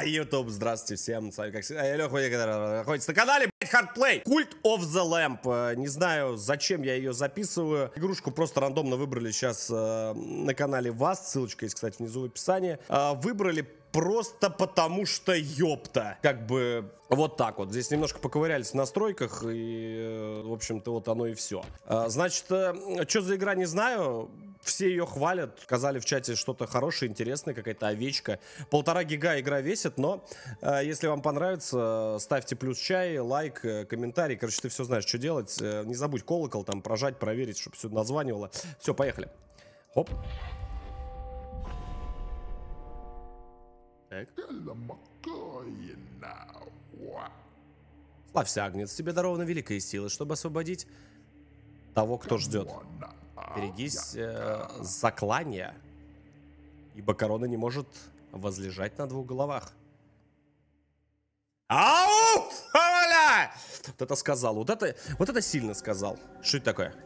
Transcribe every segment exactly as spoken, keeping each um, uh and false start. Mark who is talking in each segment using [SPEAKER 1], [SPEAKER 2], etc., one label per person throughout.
[SPEAKER 1] YouTube, здравствуйте всем, с вами как всегда, я Леха, который находится на канале, блять, Hardplay, Cult of the Lamp. Не знаю, зачем я ее записываю, игрушку просто рандомно выбрали сейчас э, на канале ВАС, ссылочка есть, кстати, внизу в описании. Э, выбрали просто потому что ёпта, как бы вот так вот. Здесь немножко поковырялись в настройках и, э, в общем-то, вот оно и все. Э, значит, э, что за игра, не знаю. Все ее хвалят, сказали в чате что-то хорошее, интересное, какая-то овечка. Полтора гига игра весит, но э, если вам понравится, ставьте плюс чай, лайк, э, комментарий. Короче, ты все знаешь, что делать. Э, не забудь колокол там прожать, проверить, чтобы все названивало. Все, поехали. Хоп. Так. Славься, Агнец, тебе дарована великая сила, чтобы освободить того, кто ждет. Берегись э, заклания, ибо корона не может возлежать на двух головах. Ау! Оля! Вот это сказал, вот это, вот это сильно сказал. Что это такое?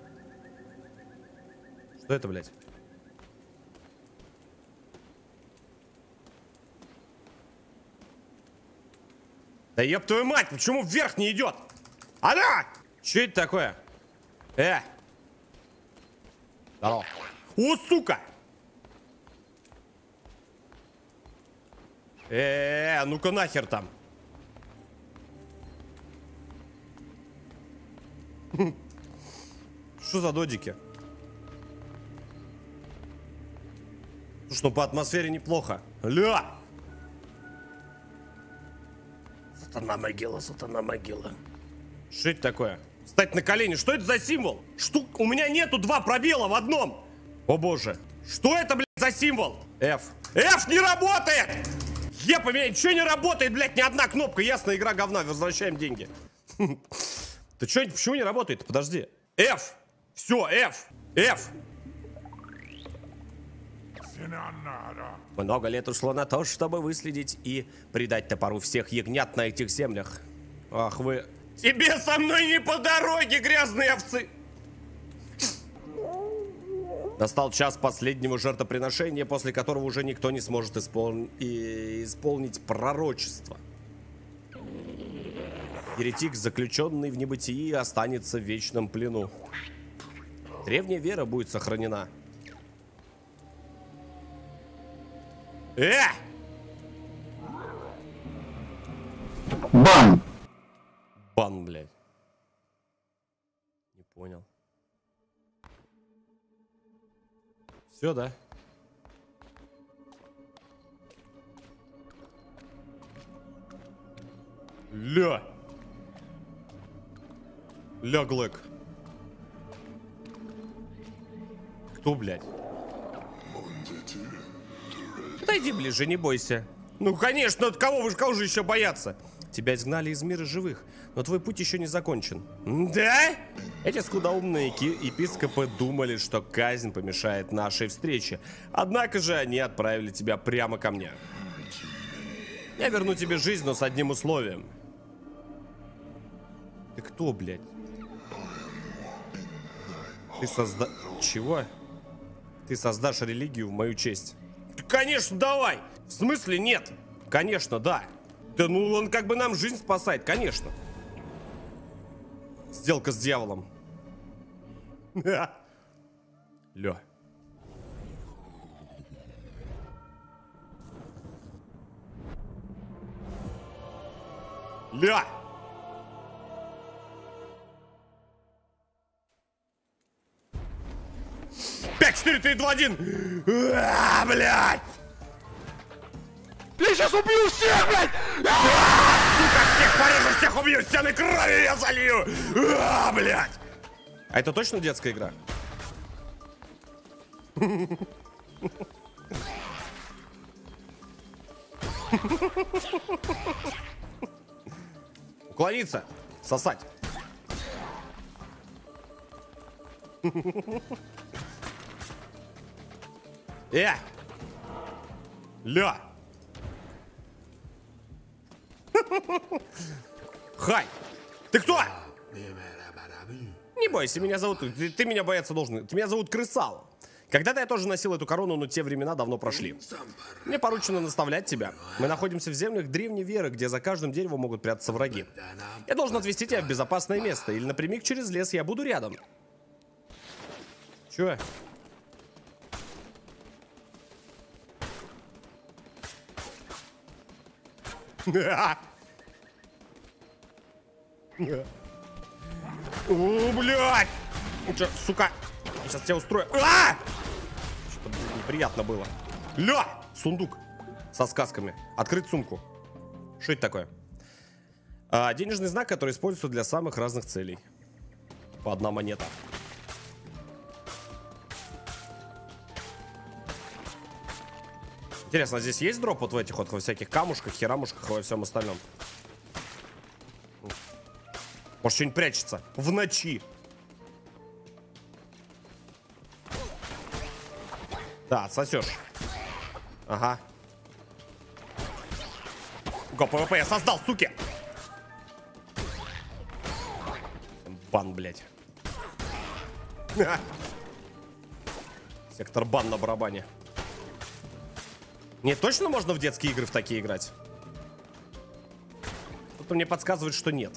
[SPEAKER 1] Что это, блядь? Да ёб твою мать, почему вверх не идет? Она! Что это такое? Э! Здорово. О, сука! Э, -э, -э ну-ка нахер там. Что за додики? Слушай, ну по атмосфере неплохо. Ля! Сатана могила, сатана могила. Что это такое? Встать на колени. Что это за символ? Что? У меня нету два пробела в одном. О боже. Что это, блядь, за символ? F. F не работает! Епа, меня ничего не работает, блядь, ни одна кнопка. Ясно, игра говна. Возвращаем деньги. Ты что, почему не работает? Подожди. F. Все, F. F. Много лет ушло на то, чтобы выследить и предать топору всех ягнят на этих землях. Ах вы... Тебе со мной не по дороге, грязные овцы! Настал час последнего жертвоприношения, после которого уже никто не сможет испол... и... исполнить пророчество. Еретик, заключенный в небытии, останется в вечном плену. Древняя вера будет сохранена. Э!
[SPEAKER 2] Бан!
[SPEAKER 1] Бан, блядь. Не понял. Все, да? Ля! Ля, Глэк. Кто, блядь? Подойди ближе, не бойся. Ну, конечно, от кого вы кого же еще бояться? Тебя изгнали из мира живых, но твой путь еще не закончен. Да? Эти скудоумные епископы думали, что казнь помешает нашей встрече. Однако же они отправили тебя прямо ко мне. Я верну тебе жизнь, но с одним условием. Ты кто, блядь? Ты созда... Чего? Ты создашь религию в мою честь. Конечно, давай! В смысле нет? Конечно, да. Да ну он как бы нам жизнь спасает, конечно. Сделка с дьяволом. Ля. Ля. пять, четыре, три, два, один. А, блядь.
[SPEAKER 2] Я сейчас убью всех, блядь!
[SPEAKER 1] Сука, всех порежу, всех убью, стены крови я залью! А, блядь! А это точно детская игра? Уклониться! Сосать! Э! Ля! Хай! Ты кто? Не бойся, меня зовут... Ты, ты меня бояться должен. Ты меня зовут Крысал. Когда-то я тоже носил эту корону, но те времена давно прошли. Мне поручено наставлять тебя. Мы находимся в землях древней веры, где за каждым деревом могут прятаться враги. Я должен отвезти тебя в безопасное место, или напрямик через лес, я буду рядом. Чё? О, блядь! Чё, сука? Я сейчас тебя устрою. А! Что-то неприятно было. Ля! Сундук со сказками. Открыть сумку. Что это такое? А, денежный знак, который используется для самых разных целей. По одна монета. Интересно, а здесь есть дроп вот в этих вот во всяких камушках, херамушках и во всем остальном? Может, что-нибудь прячется в ночи? Да, отсосешь. Ага. Го, ПВП я создал, суки! Бан, блядь. Сектор бан на барабане. Не, точно можно в детские игры в такие играть? Кто-то мне подсказывает, что нет.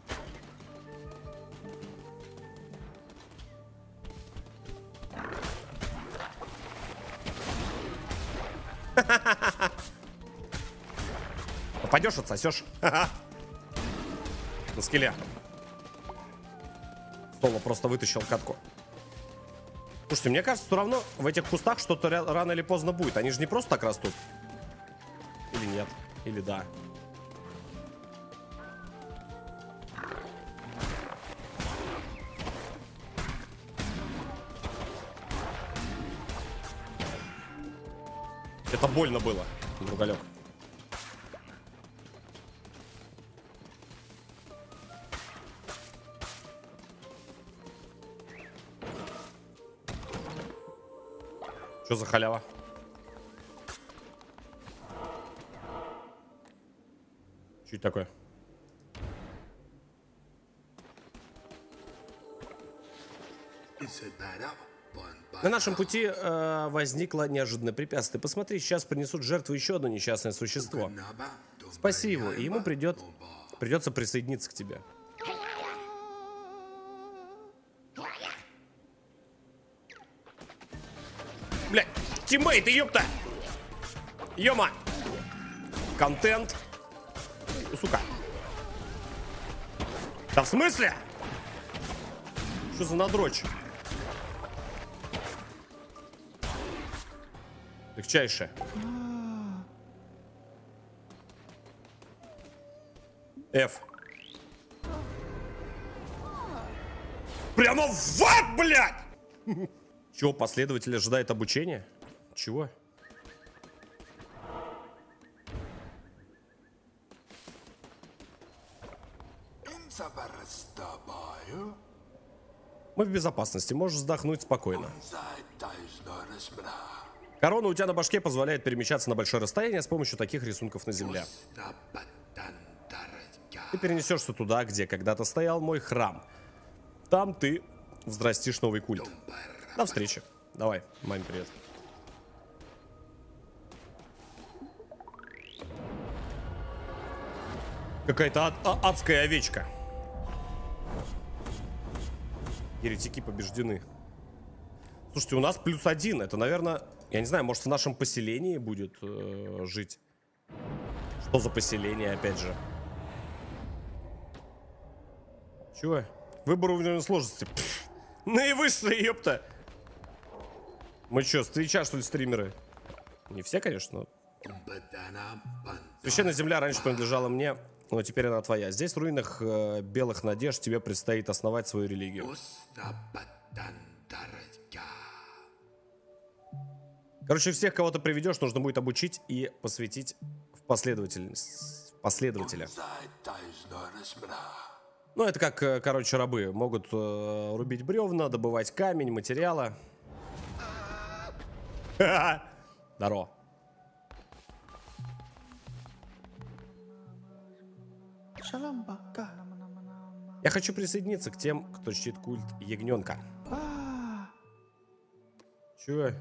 [SPEAKER 1] Попадешь, отсосешь. На скеле. Соло просто вытащил катку. Слушайте, мне кажется, все равно в этих кустах что-то рано или поздно будет. Они же не просто так растут. Или нет? Или да? Это больно было, другалек. Что за халява? Что это такое? На нашем пути э, возникло неожиданное препятствие. Посмотри, сейчас принесут жертву еще одно несчастное существо. Спаси его, и ему придет, придется присоединиться к тебе. Блядь, тиммейты, ёпта! Ёма! Контент. Ну, сука. Да в смысле? Что за надрочь? Легчайшее. F. Прямо в ад, блядь! Чего, последователь ожидает обучения? Чего? Мы в безопасности, можешь вздохнуть спокойно. Корона у тебя на башке позволяет перемещаться на большое расстояние с помощью таких рисунков на земле. Ты перенесешься туда, где когда-то стоял мой храм. Там ты взрастишь новый культ. До встречи. Давай, маме привет. Какая-то ад а адская овечка. Еретики побеждены. Слушайте, у нас плюс один. Это, наверное, я не знаю, может в нашем поселении будет э, жить. Что за поселение, опять же? Чего? Выбор уровня сложности. Пфф, наивысшая, ёпта. Мы что, встреча, что ли, стримеры? Не все, конечно, но... Священная земля раньше принадлежала мне, но теперь она твоя. Здесь в руинах э, белых надежд тебе предстоит основать свою религию. Короче, всех, кого ты приведешь, нужно будет обучить и посвятить в последовательность, последователя. Ну, это как, э, короче, рабы. Могут э, рубить бревна, добывать камень, материалы. Здорово. Я хочу присоединиться к тем, кто чтит культ ягненка. Чё?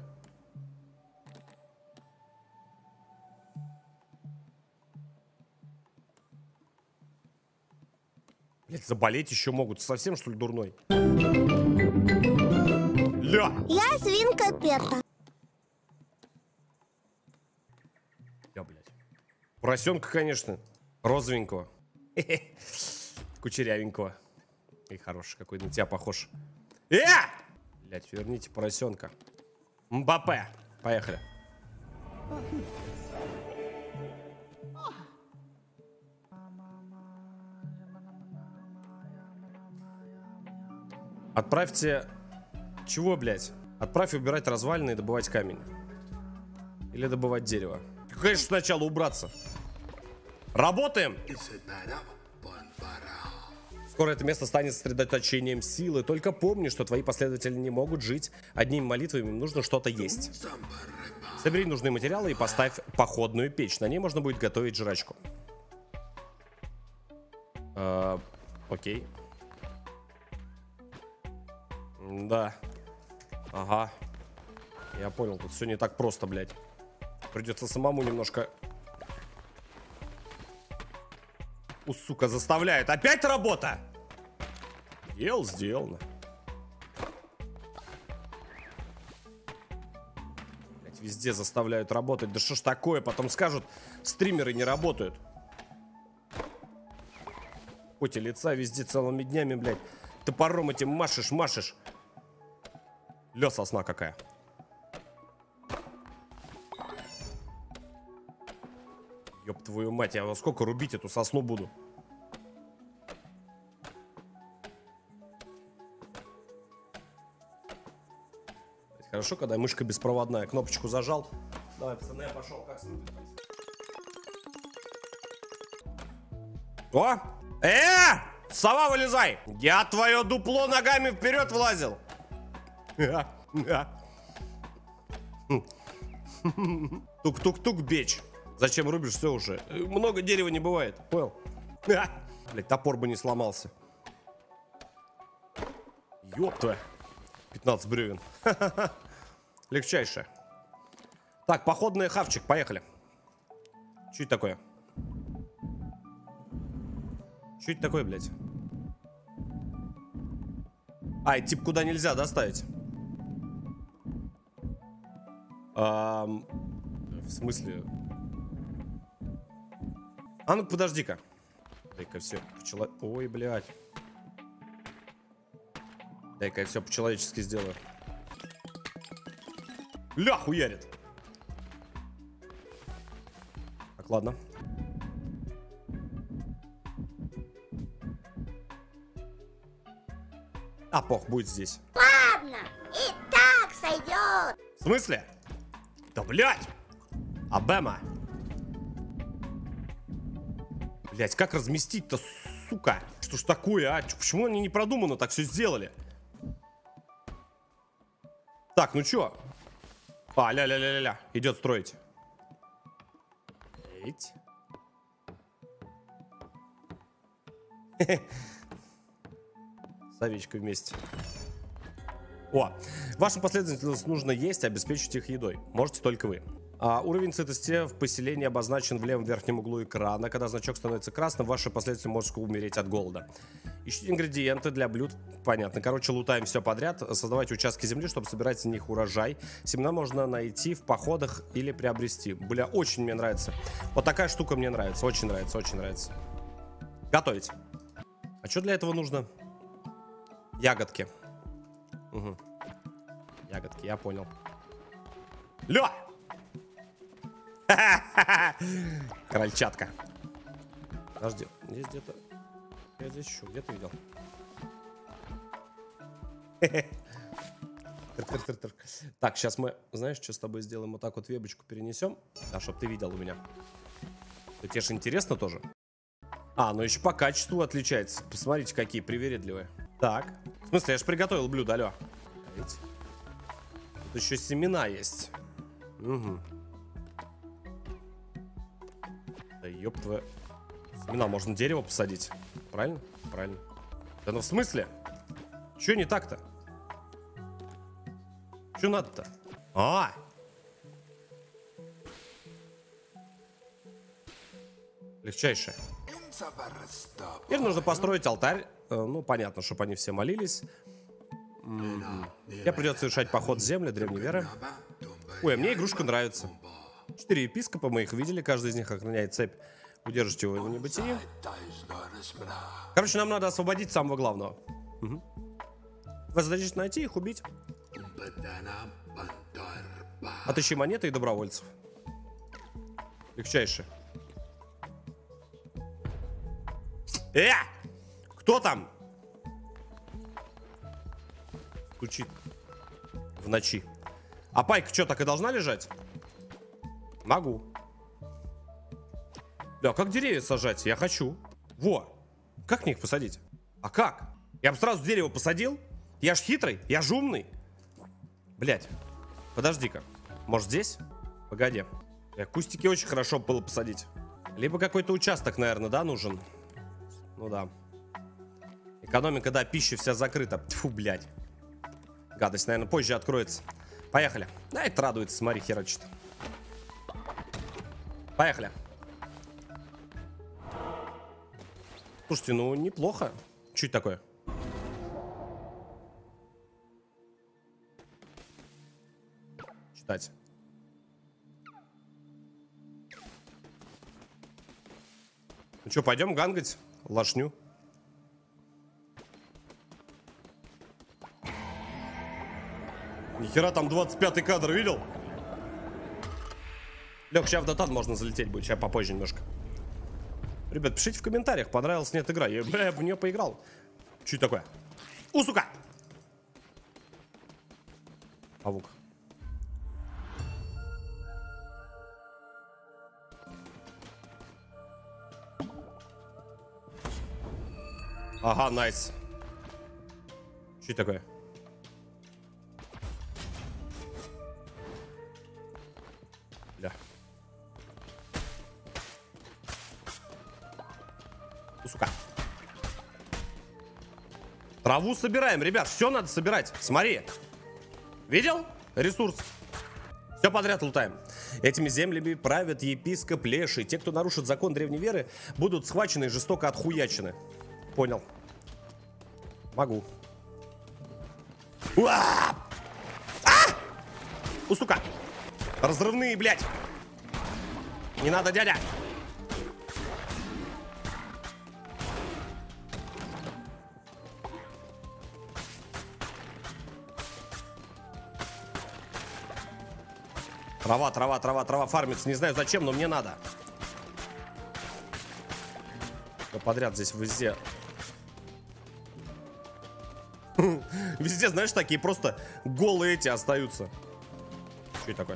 [SPEAKER 1] Блять, заболеть еще могут. Совсем, что ли, дурной? Ля!
[SPEAKER 2] Я свинка Пеппа.
[SPEAKER 1] Я, блядь. Поросенка, конечно. Розовенького. Кучерявенького. И хороший какой, на тебя похож. Э! Блядь, верните поросенка. Мбаппе. Поехали. Отправьте... Чего, блядь? Отправь убирать развалины и добывать камень. Или добывать дерево. Конечно, сначала убраться. Работаем! Скоро это место станет сосредоточением силы. Только помни, что твои последователи не могут жить одними молитвами. Им нужно что-то есть. Собери нужные материалы и поставь походную печь. На ней можно будет готовить жрачку. Э, окей. Да. Ага. Я понял, тут все не так просто, блядь. Придется самому немножко... У, сука, заставляет. Опять работа! Дело сделано. Блядь, везде заставляют работать. Да что ж такое? Потом скажут, стримеры не работают. В поте лица везде целыми днями, блядь. Топором этим машешь, машешь. Ля, сосна какая. Ёб твою мать, я во сколько рубить эту сосну буду? Хорошо, когда мышка беспроводная. Кнопочку зажал. Давай, пацаны, я пошел. Как О! Э! Сова, вылезай! Я твое дупло ногами вперед влазил. Тук-тук-тук, бечь. Зачем рубишь? Все уже. Много дерева не бывает. Понял? Блять, топор бы не сломался. Ёпта. пятнадцать бревен. Легчайшее. Так, походный хавчик. Поехали. Что это такое? Что это такое, блядь? А, это типа куда нельзя доставить. Эм, в смысле? А ну подожди-ка. Дай-ка все по-чело... Ой, блядь. Дай-ка я все по-человечески сделаю. Ля, хуярит. Так, ладно. А, пох, будет здесь.
[SPEAKER 2] Ладно, и так сойдет.
[SPEAKER 1] В смысле? Да, блядь! Абема. Блядь, как разместить-то, сука? Что ж такое, а? Почему они не продуманно так все сделали? Так, ну чё? А, ля-ля-ля-ля-ля. Идет строить. Эть. С овечкой вместе. О, вашим последователям нужно есть и обеспечить их едой. Можете только вы. А, уровень сытости в поселении обозначен в левом верхнем углу экрана. Когда значок становится красным, ваши последователи могут умереть от голода. Ищите ингредиенты для блюд. Понятно. Короче, лутаем все подряд. Создавайте участки земли, чтобы собирать с них урожай. Семена можно найти в походах или приобрести. Бля, очень мне нравится. Вот такая штука мне нравится. Очень нравится, очень нравится. Готовить. А что для этого нужно? Ягодки. Угу. Ягодки, я понял. Ля! Крольчатка. Подожди, здесь где-то... Я здесь еще где-то видел. Так, сейчас мы, знаешь, что с тобой сделаем? Вот так вот вебочку перенесем. Да, чтобы ты видел у меня. Да тебе же интересно тоже. А, ну еще по качеству отличается. Посмотрите, какие привередливые. Так. В смысле, я же приготовил блюдо, алло. Тут еще семена есть. Угу. Да ёб твою. Семена, можно дерево посадить. Правильно? Правильно. Да ну в смысле? Че не так-то? Че надо-то? А! Легчайшее. Теперь нужно построить алтарь. Ну, понятно, чтобы они все молились. Мне придется совершать поход в земли древней веры. Ой, а мне игрушка нравится. Четыре епископа, мы их видели. Каждый из них охраняет цепь. Удержите его в небытии. Короче, нам надо освободить самого главного. Угу. Вы задача найти их, убить. Отыщи монеты и добровольцев. Легчайшее. Э! Кто там? Стучит. В ночи. А пайка что, так и должна лежать? Могу. Да, как деревья сажать? Я хочу. Во. Как мне их посадить? А как? Я бы сразу дерево посадил? Я ж хитрый, я ж умный. Блять. Подожди-ка. Может здесь? Погоди. Я кустики очень хорошо было посадить. Либо какой-то участок, наверное, да, нужен? Ну да. Экономика, да, пища вся закрыта. Тьфу, блядь. Гадость, наверное, позже откроется. Поехали. Да, это радуется, смотри, херачит. Поехали. Слушайте, ну неплохо. Чуть такое. Читать. Ну что, пойдем гангать лошню? Нихера там двадцать пятый кадр, видел? Лех, сейчас в дотан можно залететь будет, сейчас попозже немножко. Ребят, пишите в комментариях, понравилась нет игра. Я, бля, в нее поиграл. Что это такое? У, сука! Павук. Ага, найс. Что это такое? Бля. Сука. Траву собираем, ребят, все надо собирать. Смотри. Видел? Ресурс. Все подряд лутаем. Этими землями правят епископ Леший. Те, кто нарушит закон древней веры, будут схвачены и жестоко отхуячены. Понял. Могу. Уа! А! У, сука. Разрывные, блядь. Не надо, дядя. Трава, трава, трава, трава фармится. Не знаю зачем, но мне надо. Все подряд здесь везде. Везде, знаешь, такие просто голые эти остаются. Что это такое?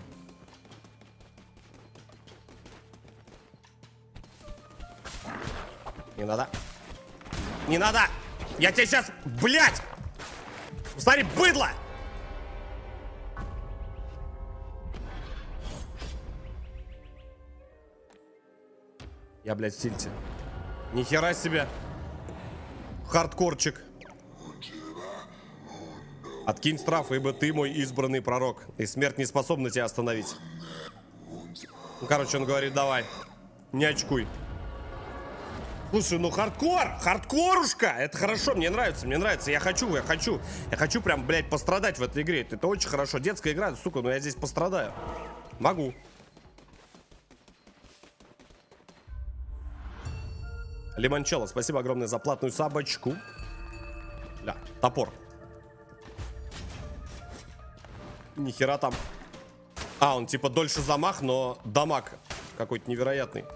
[SPEAKER 1] Не надо. Не надо! Я тебе сейчас... Блядь! Смотри, быдло! Я, блядь, в тильте. Нихера себе. Хардкорчик. Откинь штраф, ибо ты мой избранный пророк, и смерть не способна тебя остановить. Ну, короче, он говорит, давай, не очкуй. Слушай, ну хардкор, хардкорушка, это хорошо, мне нравится, мне нравится, я хочу, я хочу, я хочу прям, блядь, пострадать в этой игре, это очень хорошо. Детская игра, сука, но я здесь пострадаю. Могу. Лимончелло, спасибо огромное за платную сабочку. Ля, топор. Нихера там. А, он типа дольше замах, но дамаг какой-то невероятный.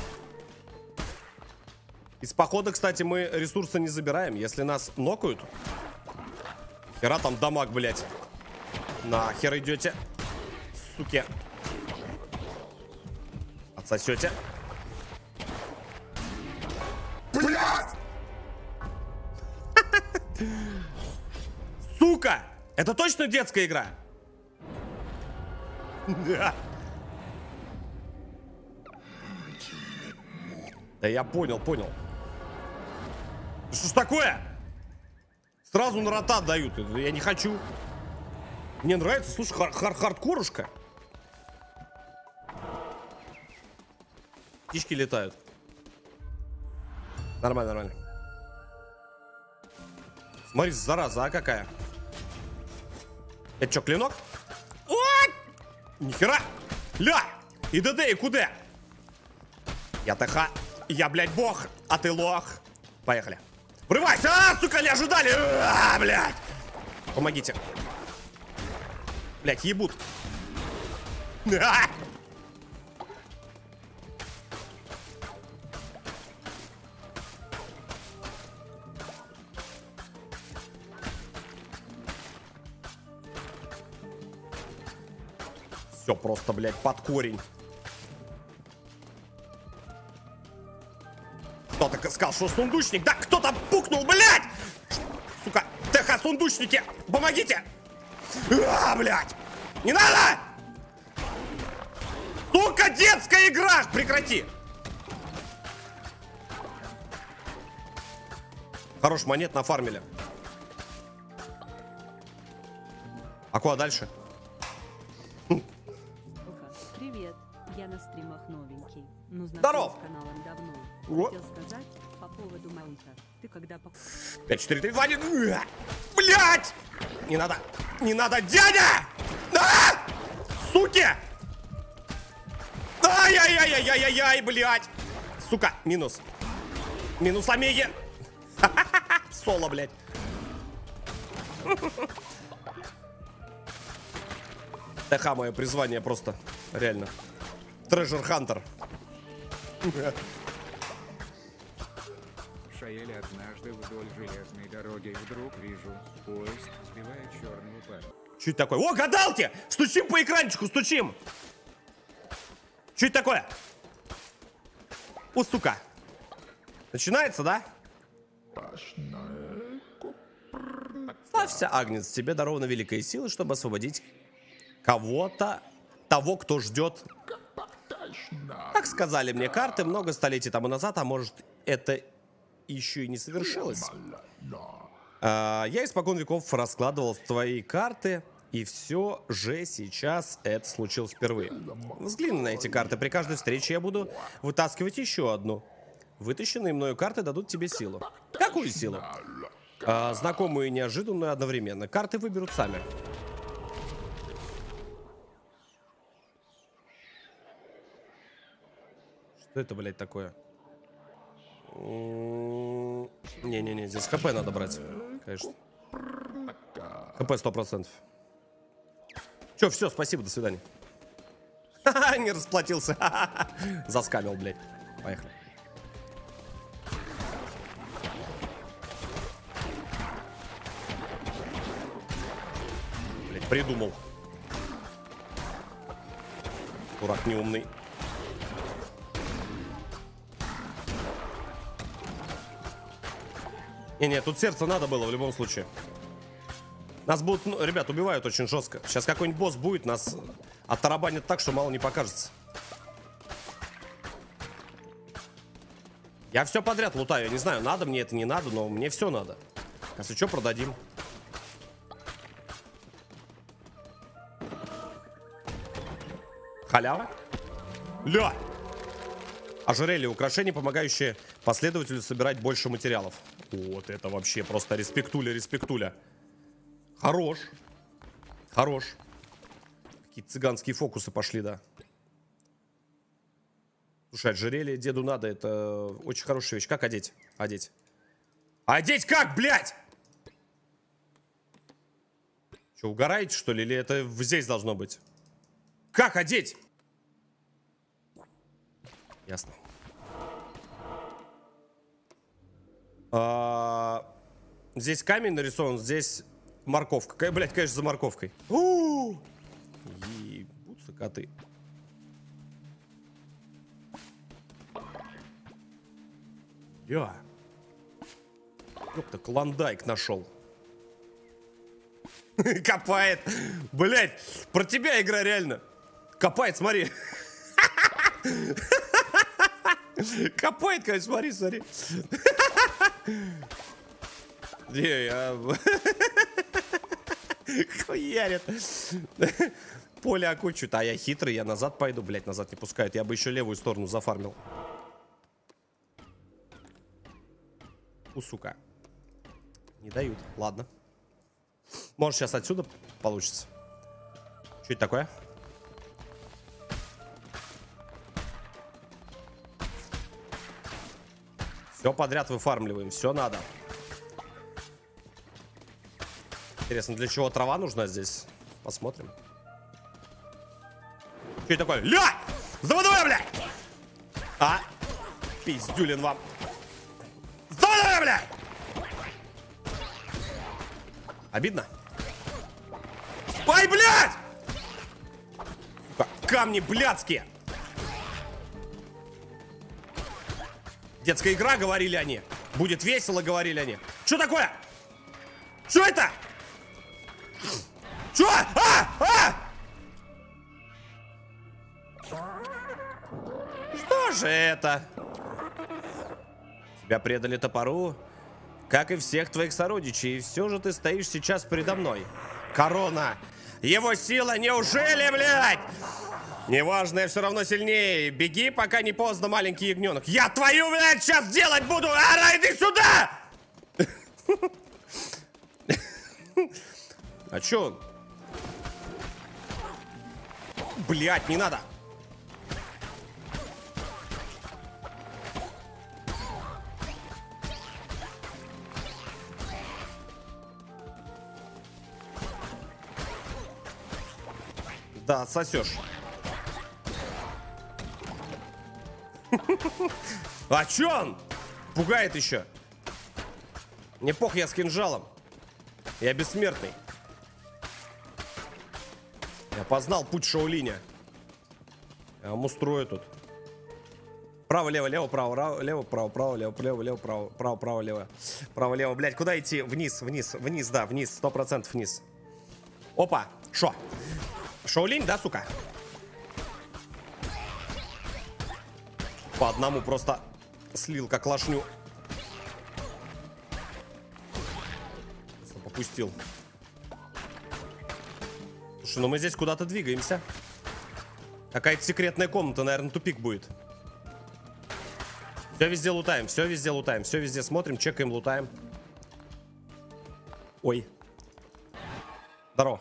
[SPEAKER 1] Из похода, кстати, мы ресурсы не забираем. Если нас нокают. Хера там дамаг, блядь. Нахер идете, суки. Отсосете. Блядь! Сука! Это точно детская игра? Да я понял, понял. Что ж такое? Сразу на рота дают. Я не хочу. Мне нравится, слушай, хар хар хардкорушка. Птички летают. Нормально, нормально. Смотри, зараза, а какая? Это что, клинок? Ой! Нихера! Ля! И ДД, и куда? Я ТХ. Я, блядь, бог, а ты лох. Поехали. Врывайся! А, сука, не ожидали! А, блядь! Помогите. Блядь, ебут. А! Все просто, блядь, под корень. Кто-то сказал, что сундучник. Да кто-то пукнул, блядь! Сука, ТХ, сундучники, помогите! А, блядь! Не надо! Сука, детская игра! Прекрати! Хорош монет нафармили. А куда дальше?
[SPEAKER 3] Привет, я на стримах новенький. Ну,
[SPEAKER 1] здоров!
[SPEAKER 3] С каналом давно.
[SPEAKER 1] О.
[SPEAKER 3] Хотел сказать по поводу маунта. Ты когда...
[SPEAKER 1] пять, четыре, три, два, один. Блядь! Не надо! Не надо, дядя! А! Суки! Ай-яй-яй-яй-яй-яй, блядь! Сука, минус. Минус Омеги. Соло, блядь. ТХ мое призвание просто. Реально. Treasure Hunter.
[SPEAKER 4] Шаэль, однажды вдоль железной дороги вдруг вижу, поезд сбивает черного парня.
[SPEAKER 1] Что это такое? О, гадалки! Стучим по экранчику, стучим! Что это такое? О, сука! Начинается, да? Славься, Агнец, тебе дарована великая сила, чтобы освободить кого-то, того, кто ждет. Как сказали мне карты много столетий тому назад, а может, это еще и не совершилось. А, я испокон веков раскладывал твои карты, и все же сейчас это случилось впервые. Взгляни на эти карты. При каждой встрече я буду вытаскивать еще одну. Вытащенные мною карты дадут тебе силу. Какую силу? А, знакомую и неожиданную одновременно. Карты выберут сами. Что это, блядь, такое? Не-не-не, здесь ХП надо брать. Конечно. ХП сто процентов. Че, все, спасибо, до свидания. Ха-ха, не расплатился. Заскамил, блядь. Поехали. Блядь, придумал. Дурак неумный. Не-не, тут сердце надо было в любом случае. Нас будут, ну, ребят, убивают очень жестко. Сейчас какой-нибудь босс будет, нас оттарабанит так, что мало не покажется. Я все подряд лутаю. Я не знаю, надо мне это, не надо, но мне все надо. Если что, продадим. Халява? Ля! Ожерелье, украшение, помогающее последователю собирать больше материалов. Вот это вообще просто респектуля, респектуля. Хорош. Хорош. Какие цыганские фокусы пошли, да. Слушай, ожерелье деду надо, это очень хорошая вещь. Как одеть? Одеть. Одеть как, блядь? Что, угораете, что ли? Или это здесь должно быть? Как одеть? Ясно. А, здесь камень нарисован, здесь морковка. Блять, конечно, за морковкой. У-у-у! Ебутся коты. Я. Ёпта, клондайк нашел. Копает. Блять, про тебя игра реально. Копает, смотри. Копает, конечно, смотри, смотри. Не, я... Хуярит. Поле окучивает. А я хитрый, я назад пойду. Блять, назад не пускают. Я бы еще левую сторону зафармил. У, сука. Не дают. Ладно. Может, сейчас отсюда получится. Что это такое? Все подряд выфармливаем. Все надо. Интересно, для чего трава нужна здесь? Посмотрим. Что это такое? Ля! За водой, блядь! А? Пиздюлин вам. За водой, блядь! Обидно? Ай, блядь! Сука, камни блядские! Детская игра, говорили они. Будет весело, говорили они. Что такое? Что это? Что? А! А! Что же это? Тебя предали топору, как и всех твоих сородичей. И все же ты стоишь сейчас передо мной. Корона. Его сила, неужели, блядь? Неважно, я все равно сильнее. Беги, пока не поздно, маленький ягненок. Я твою, блядь, сейчас делать буду! Ара, иди сюда! А чё он? Блядь, не надо! Да, отсосешь. А чё он? Пугает еще. Мне пох, я с кинжалом. Я бессмертный. Я познал путь Шаолиня. Я вам устрою тут. Право, лево, лево, право, лево, право, право, лево, лево, лево, право, право, право, лево. Право, лево, блядь, куда идти? Вниз, вниз, вниз, да, вниз, сто процентов вниз. Опа, шо? Шаолинь, да, сука? По одному просто слил, как лошню. Просто попустил. Слушай, ну мы здесь куда-то двигаемся. Какая-то секретная комната, наверное, тупик будет. Все везде лутаем, все везде лутаем, все везде смотрим, чекаем, лутаем. Ой. Здорово.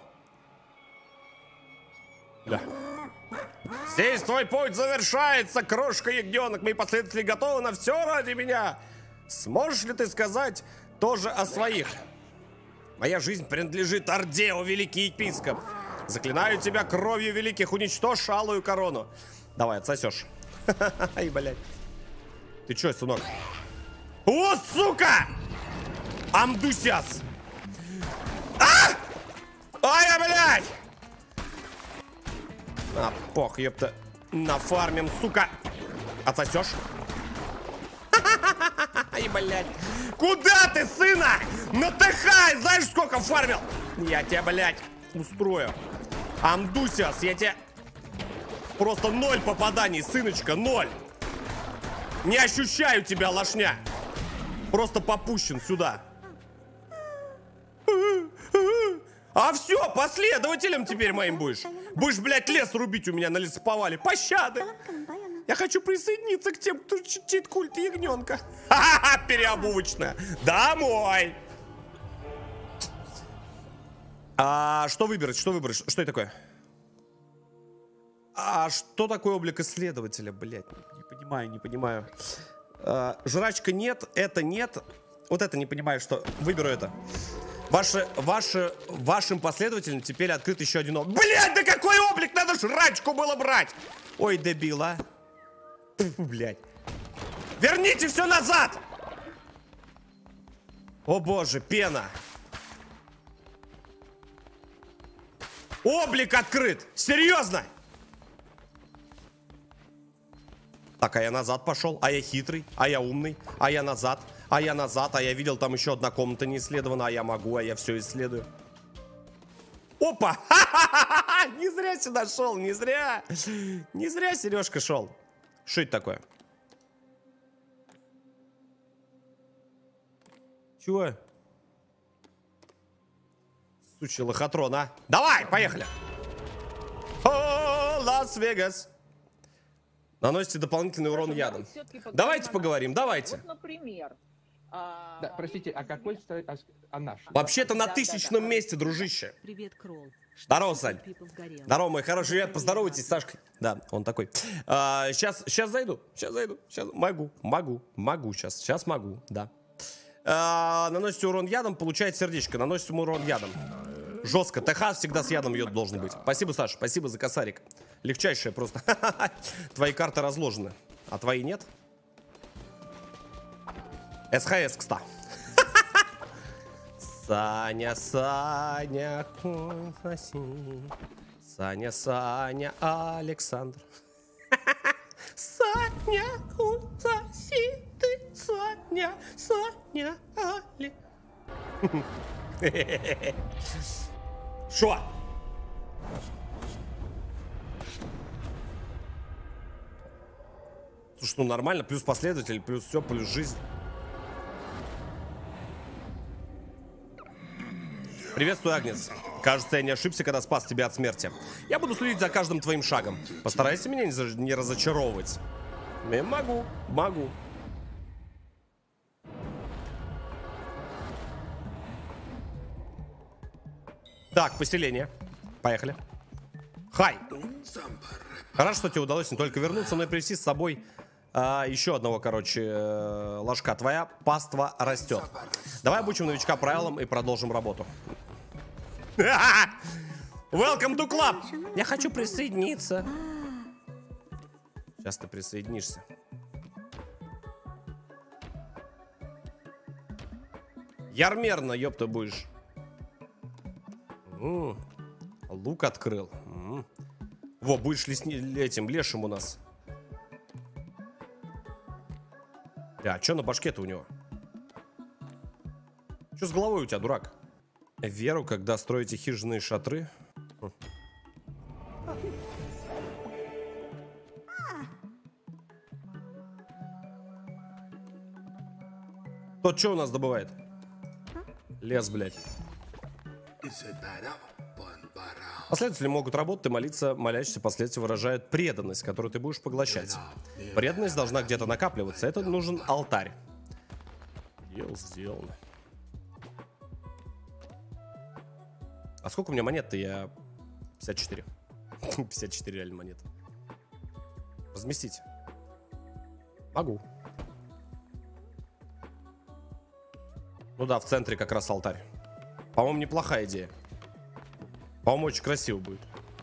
[SPEAKER 1] Да. Здесь твой путь завершается, крошка ягненок. Мои последователи готовы на все ради меня. Сможешь ли ты сказать тоже о своих? Моя жизнь принадлежит Орде, о великий епископ. Заклинаю тебя кровью великих, уничтожь алую корону. Давай, отсосешь. Ай, блядь. Ты че, сынок? О, сука! Амдусяс! А! Ай, блядь! А, пох, ёпта. Нафармим, сука. Отсосешь? Ай, блядь. Куда ты, сына? На ТХ! Знаешь, сколько фармил? Я тебя, блядь, устрою. Амдусяс, я тебя... Просто ноль попаданий, сыночка, ноль. Не ощущаю тебя, лошня. Просто попущен сюда. А все, последователем теперь моим будешь. Будешь, блядь, лес рубить у меня на лесоповале. Пощады. Я хочу присоединиться к тем, кто чтит культ ягненка. Ха-ха-ха, переобувочная. Домой. А что выбрать? Что выбрать? Что это такое? А что такое облик исследователя, блядь? Не понимаю, не понимаю. А, жрачка нет, это нет. Вот это не понимаю, что. Выберу это. Ваши, ваши, вашим последователям теперь открыт еще один облик. Блядь, да какой облик? Надо жрачку было брать. Ой, дебила. Блядь. Верните все назад. О боже, пена. Облик открыт. Серьезно? Так, а я назад пошел, а я хитрый, а я умный, а я назад, а я назад, а я видел, там еще одна комната не исследована, а я могу, а я все исследую. Опа! Не зря сюда шел, не зря. Не зря Сережка шел. Что это такое? Чего? Сучий лохотрон, а. Давай, поехали. О, Лас-Вегас. Наносите дополнительный урон ядом. Давайте поговорим, давайте.
[SPEAKER 5] Вот, например.
[SPEAKER 6] Да, простите, а какой стоит... А, а наш?
[SPEAKER 1] Вообще-то на
[SPEAKER 5] Да,
[SPEAKER 1] тысячном
[SPEAKER 5] да, да.
[SPEAKER 1] месте, дружище.
[SPEAKER 3] Привет, Кролл.
[SPEAKER 1] Здорово, Сань. Здорово, мой хороший. Ребят, поздоровайтесь с Сашкой. Да, он такой. А, сейчас, сейчас зайду. Сейчас зайду. Сейчас могу. Могу. Могу сейчас. Сейчас могу. Да. А, наносите урон ядом, получает сердечко. Наносите ему урон ядом. Жестко. ТХ всегда с ядом йод должен быть. Спасибо, Саша. Спасибо за косарик. Легчайшее просто. Твои карты разложены. А твои нет? СХС, кстати. Саня, Саня, хуй соси. Саня, Саня, Александр. Саня, хуй соси ты, Саня, Саня, Али. Шо? Слушай, ну нормально, плюс последователь, плюс все, плюс жизнь. Приветствую, Агнец. Кажется, я не ошибся, когда спас тебя от смерти. Я буду следить за каждым твоим шагом. Постарайся меня не, за... не разочаровывать. Я могу, могу. Так, поселение. Поехали. Хай. Хорошо, что тебе удалось не только вернуться, но и привести с собой а, еще одного, короче, э, ложка. Твоя паства растет. Давай обучим новичка правилам и продолжим работу. Welcome to club. Я хочу присоединиться. Сейчас ты присоединишься. Ярмерно, ёпта, будешь. М-м, лук открыл. М-м. Во, будешь лесни... этим лешим у нас. А что на башке-то у него? Что с головой у тебя, дурак? Веру, когда строите хижины и шатры. Хм. Тот что у нас добывает? Лес, блядь. Последователи могут работать и молиться, молящиеся последствия выражают преданность, которую ты будешь поглощать. Преданность должна где-то накапливаться. Это нужен алтарь. Дело сделано. А сколько у меня монет-то? Я... пятьдесят четыре. пятьдесят четыре реально монеты. Разместить. Могу. Ну да, в центре как раз алтарь. По-моему, неплохая идея. По-моему, очень красиво будет.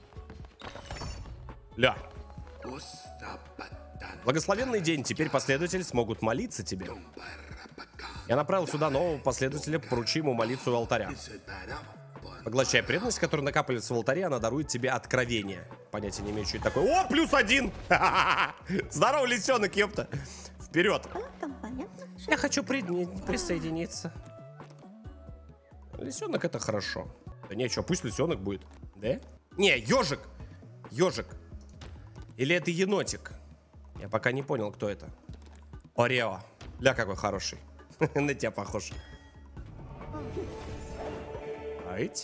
[SPEAKER 1] Ля. Благословенный день. Теперь последователи смогут молиться тебе. Я направил сюда нового последователя, поручи ему молиться у алтаря. Поглощая преданность, которая накапливается в алтаре, она дарует тебе откровение. Понятия не имею, что это такое. О, плюс один! Здорово, лисенок, ёпта. Вперед. Я хочу при... присоединиться. Лисенок это хорошо. Да не, что, пусть лисенок будет. Да? Не, ежик. Ежик. Или это енотик? Я пока не понял, кто это. Орео. Ля, какой хороший. На тебя похож. Айть.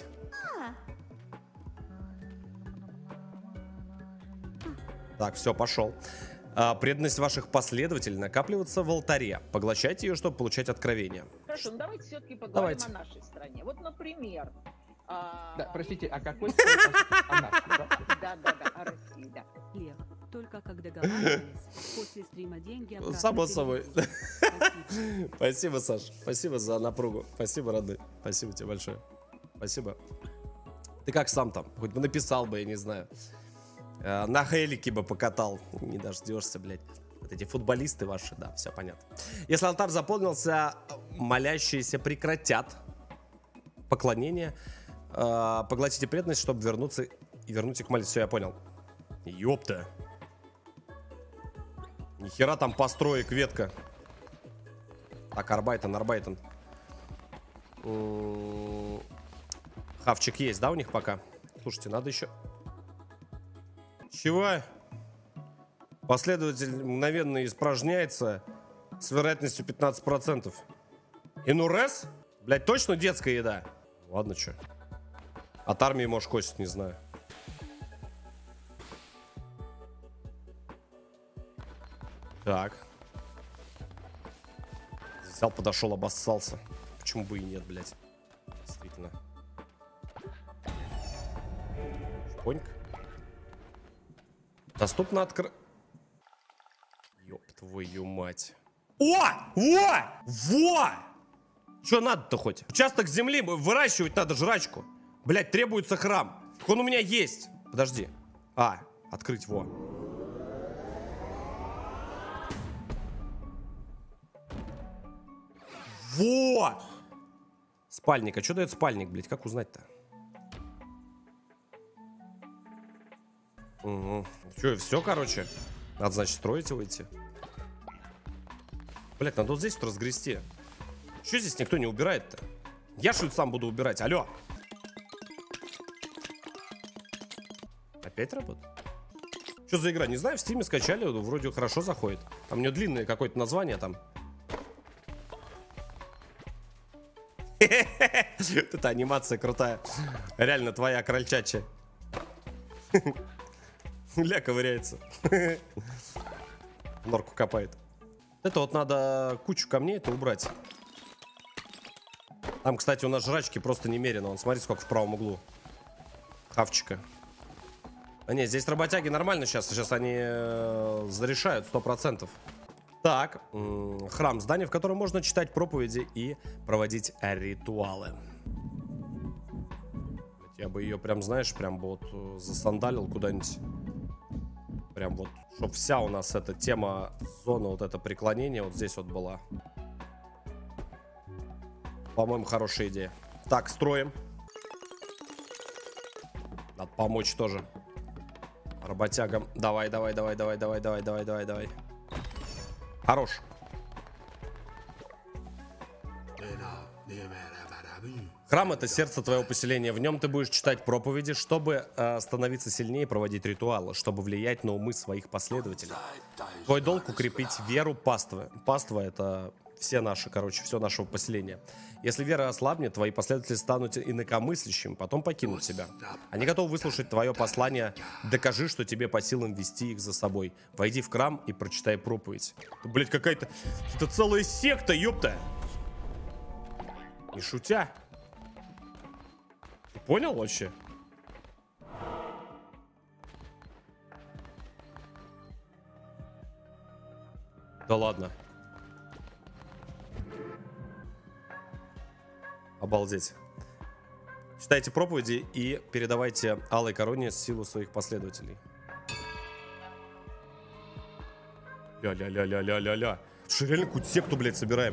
[SPEAKER 1] Так, все, пошел. А, преданность ваших последователей накапливается в алтаре. Поглощайте ее, чтобы получать откровение.
[SPEAKER 5] Хорошо, ну давайте все-таки поговорим
[SPEAKER 1] Давайте.
[SPEAKER 5] о нашей стране. Вот, например... а,
[SPEAKER 6] Да, простите, а какой стоит... А наш, да?
[SPEAKER 5] Да, да, да, о России, да.
[SPEAKER 3] Лех, только как договаривались, после стрима деньги обратно
[SPEAKER 1] Само собой.
[SPEAKER 3] переведите. Спасибо.
[SPEAKER 1] Спасибо, Саш. Спасибо за напругу. Спасибо, родной. Спасибо тебе большое. Спасибо. Ты как сам там? Хоть бы написал бы, я не знаю. Э, на хелике бы покатал. Не дождешься, блядь. Вот эти футболисты ваши, да, все понятно. Если алтарь заполнился, молящиеся прекратят поклонение. Э, поглотите преданность, чтобы вернуться и вернуть их к молитве. Все, я понял. Ёпта. Нихера там построек, ветка. Так, Арбайтон, Арбайтон. М-м-м. Хавчик есть, да, у них пока? Слушайте, надо еще... Чего? Последователь мгновенно испражняется с вероятностью пятнадцать процентов. Инурес? Блять, точно детская еда? Ладно, что. От армии можешь косить, не знаю. Так. Взял, подошел, обоссался. Почему бы и нет, блядь? Действительно. Поньк. Доступно открыть. Ёб твою мать. О! Во! Во! Что надо-то хоть? Участок земли выращивать надо жрачку. Блядь, требуется храм. Так он у меня есть. Подожди. А, открыть, во. Во! Спальник. А что дает спальник, блядь? Как узнать-то? Угу. Че, все, короче. Надо, значит, строить его идти. Блядь, надо вот здесь вот разгрести. Че здесь никто не убирает-то? Я что сам буду убирать? Алло. Опять работает? Что за игра? Не знаю, в Стиме скачали, вроде хорошо заходит. Там у нее длинное какое-то название там. Это анимация крутая. Реально твоя крольчачья. Ля ковыряется. Норку копает. Это вот надо кучу камней это убрать. Там, кстати, у нас жрачки просто немерено. Вон, смотри, сколько в правом углу. Хавчика. А не, здесь работяги нормально сейчас. Сейчас они э, зарешают сто процентов. Так, храм, здание, в котором можно читать проповеди и проводить ритуалы. Я бы ее прям, знаешь, прям вот засандалил куда-нибудь. Прям вот, чтобы вся у нас эта тема, зона, вот это преклонение вот здесь вот была. По-моему, хорошая идея. Так, строим. Надо помочь тоже работягам. Давай, давай, давай, давай, давай, давай, давай, давай, давай. Хорош. Храм — это сердце твоего поселения. В нем ты будешь читать проповеди, чтобы э, становиться сильнее и проводить ритуалы, чтобы влиять на умы своих последователей. Твой долг — укрепить веру паствы. Паства — это все наши, короче, все нашего поселения. Если вера ослабнет, твои последователи станут инакомыслящими, потом покинут тебя. Они готовы выслушать твое послание. Докажи, что тебе по силам вести их за собой. Войди в храм и прочитай проповедь. Блять, какая-то... Это целая секта, ёпта! Не шутя. Ты понял вообще? Да ладно. Обалдеть. Читайте проповеди и передавайте Алой Короне силу своих последователей. Ля-ля-ля-ля-ля-ля-ля. Что, реально какую-то секту, блядь, собираем?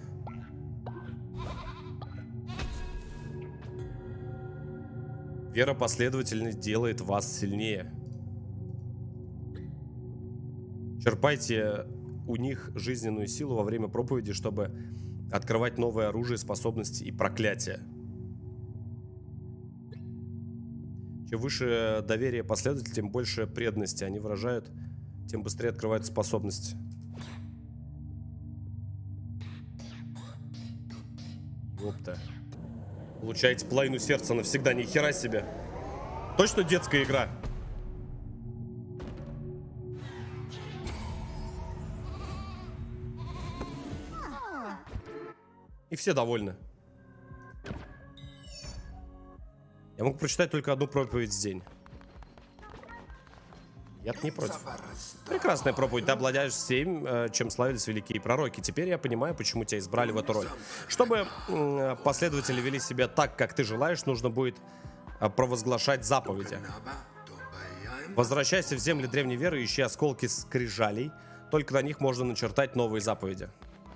[SPEAKER 1] Вера последовательность делает вас сильнее. Черпайте у них жизненную силу во время проповеди, чтобы открывать новое оружие, способности и проклятия. Чем выше доверие последователей, тем больше преданности они выражают, тем быстрее открываются способности. Ёпта. Получаете половину сердца навсегда, ни хера себе. Точно детская игра? И все довольны. Я могу прочитать только одну проповедь в день. Я-то не против. Прекрасная проповедь. Ты обладаешь всем, чем славились великие пророки. Теперь я понимаю, почему тебя избрали в эту роль. Чтобы последователи вели себя так, как ты желаешь, нужно будет провозглашать заповеди. Возвращайся в земли древней веры, ищи осколки скрижалей. Только на них можно начертать новые заповеди.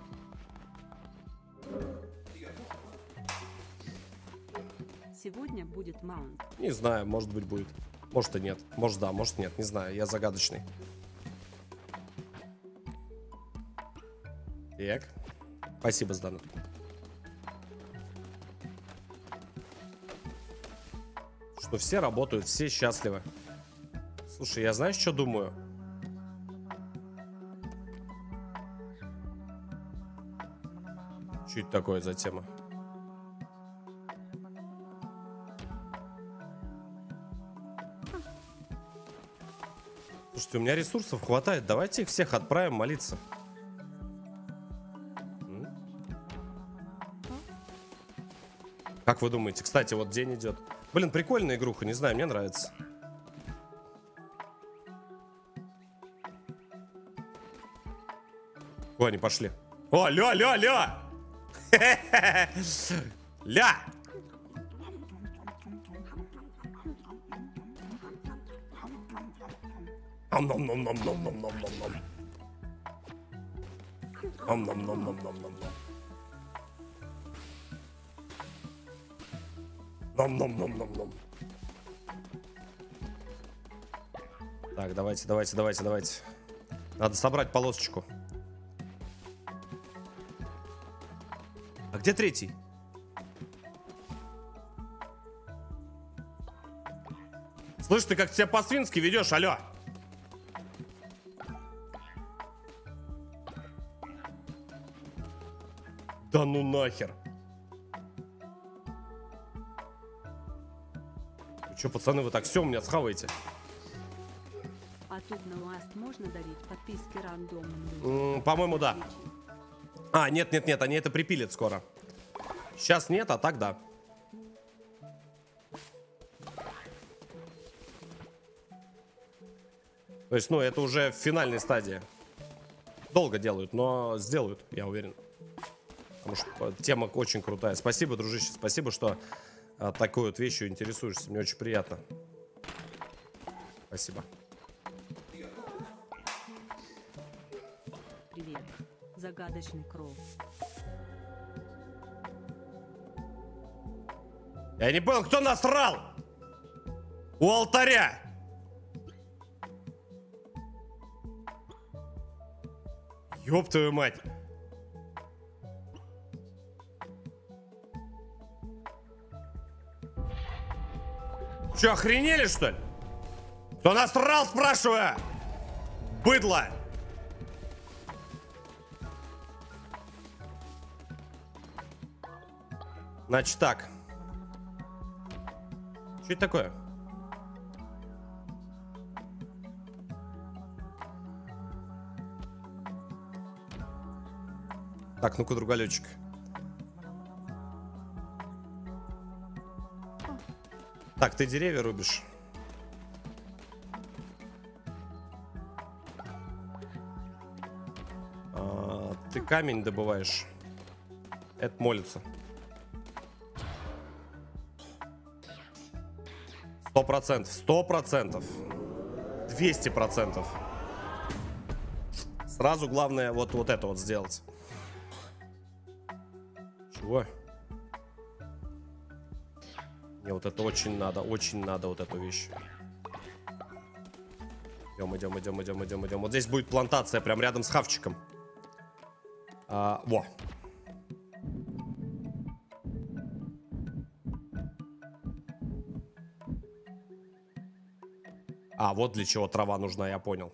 [SPEAKER 3] Сегодня будет маунт.
[SPEAKER 1] Не знаю, может быть будет. Может и нет. Может да, может нет. Не знаю, я загадочный. Так. Спасибо, Сдана. Что все работают, все счастливы. Слушай, я знаешь, что думаю? Что это такое за тема? Слушайте, у меня ресурсов хватает. Давайте их всех отправим молиться. Как вы думаете? Кстати, вот день идет. Блин, прикольная игруха, не знаю, мне нравится. О, они пошли. О, ля, ля, ля! Ля! Ам-нам-нам-нам-нам-нам-нам-нам. Ам-нам-нам-нам-нам-нам-нам. Нам-нам-нам-нам-нам. Так, давайте, давайте, давайте, давайте. Надо собрать полосочку. А где третий? Слышь, ты как себя по-свински ведешь, алло? Да ну нахер. Вы что, пацаны, вы так все у меня схаваете?
[SPEAKER 3] А тут на ласт можно дарить подписки рандомным?
[SPEAKER 1] М, По-моему, да. А, нет, нет, нет, они это припилят скоро. Сейчас нет, а так да. То есть, ну, это уже в финальной стадии. Долго делают, но сделают, я уверен. Потому что тема очень крутая. Спасибо, дружище, спасибо, что а, такой вот вещью интересуешься. Мне очень приятно. Спасибо.
[SPEAKER 3] Привет. Загадочный кров.
[SPEAKER 1] Я не понял, кто насрал? У алтаря. Ёб твою мать. Че, охренели, что ли? Кто насрал, спрашиваю? Быдло. Значит так. Что это такое? Так, ну-ка, другалечек. Так, ты деревья рубишь. А, ты камень добываешь. Это молится. Сто процентов. Сто процентов. Двести процентов. Сразу главное вот, вот это вот сделать. Чего? Мне вот это очень надо, очень надо вот эту вещь. Идем, идем, идем, идем, идем, идем. Вот здесь будет плантация, прям рядом с хавчиком. А, во. А, вот для чего трава нужна, я понял.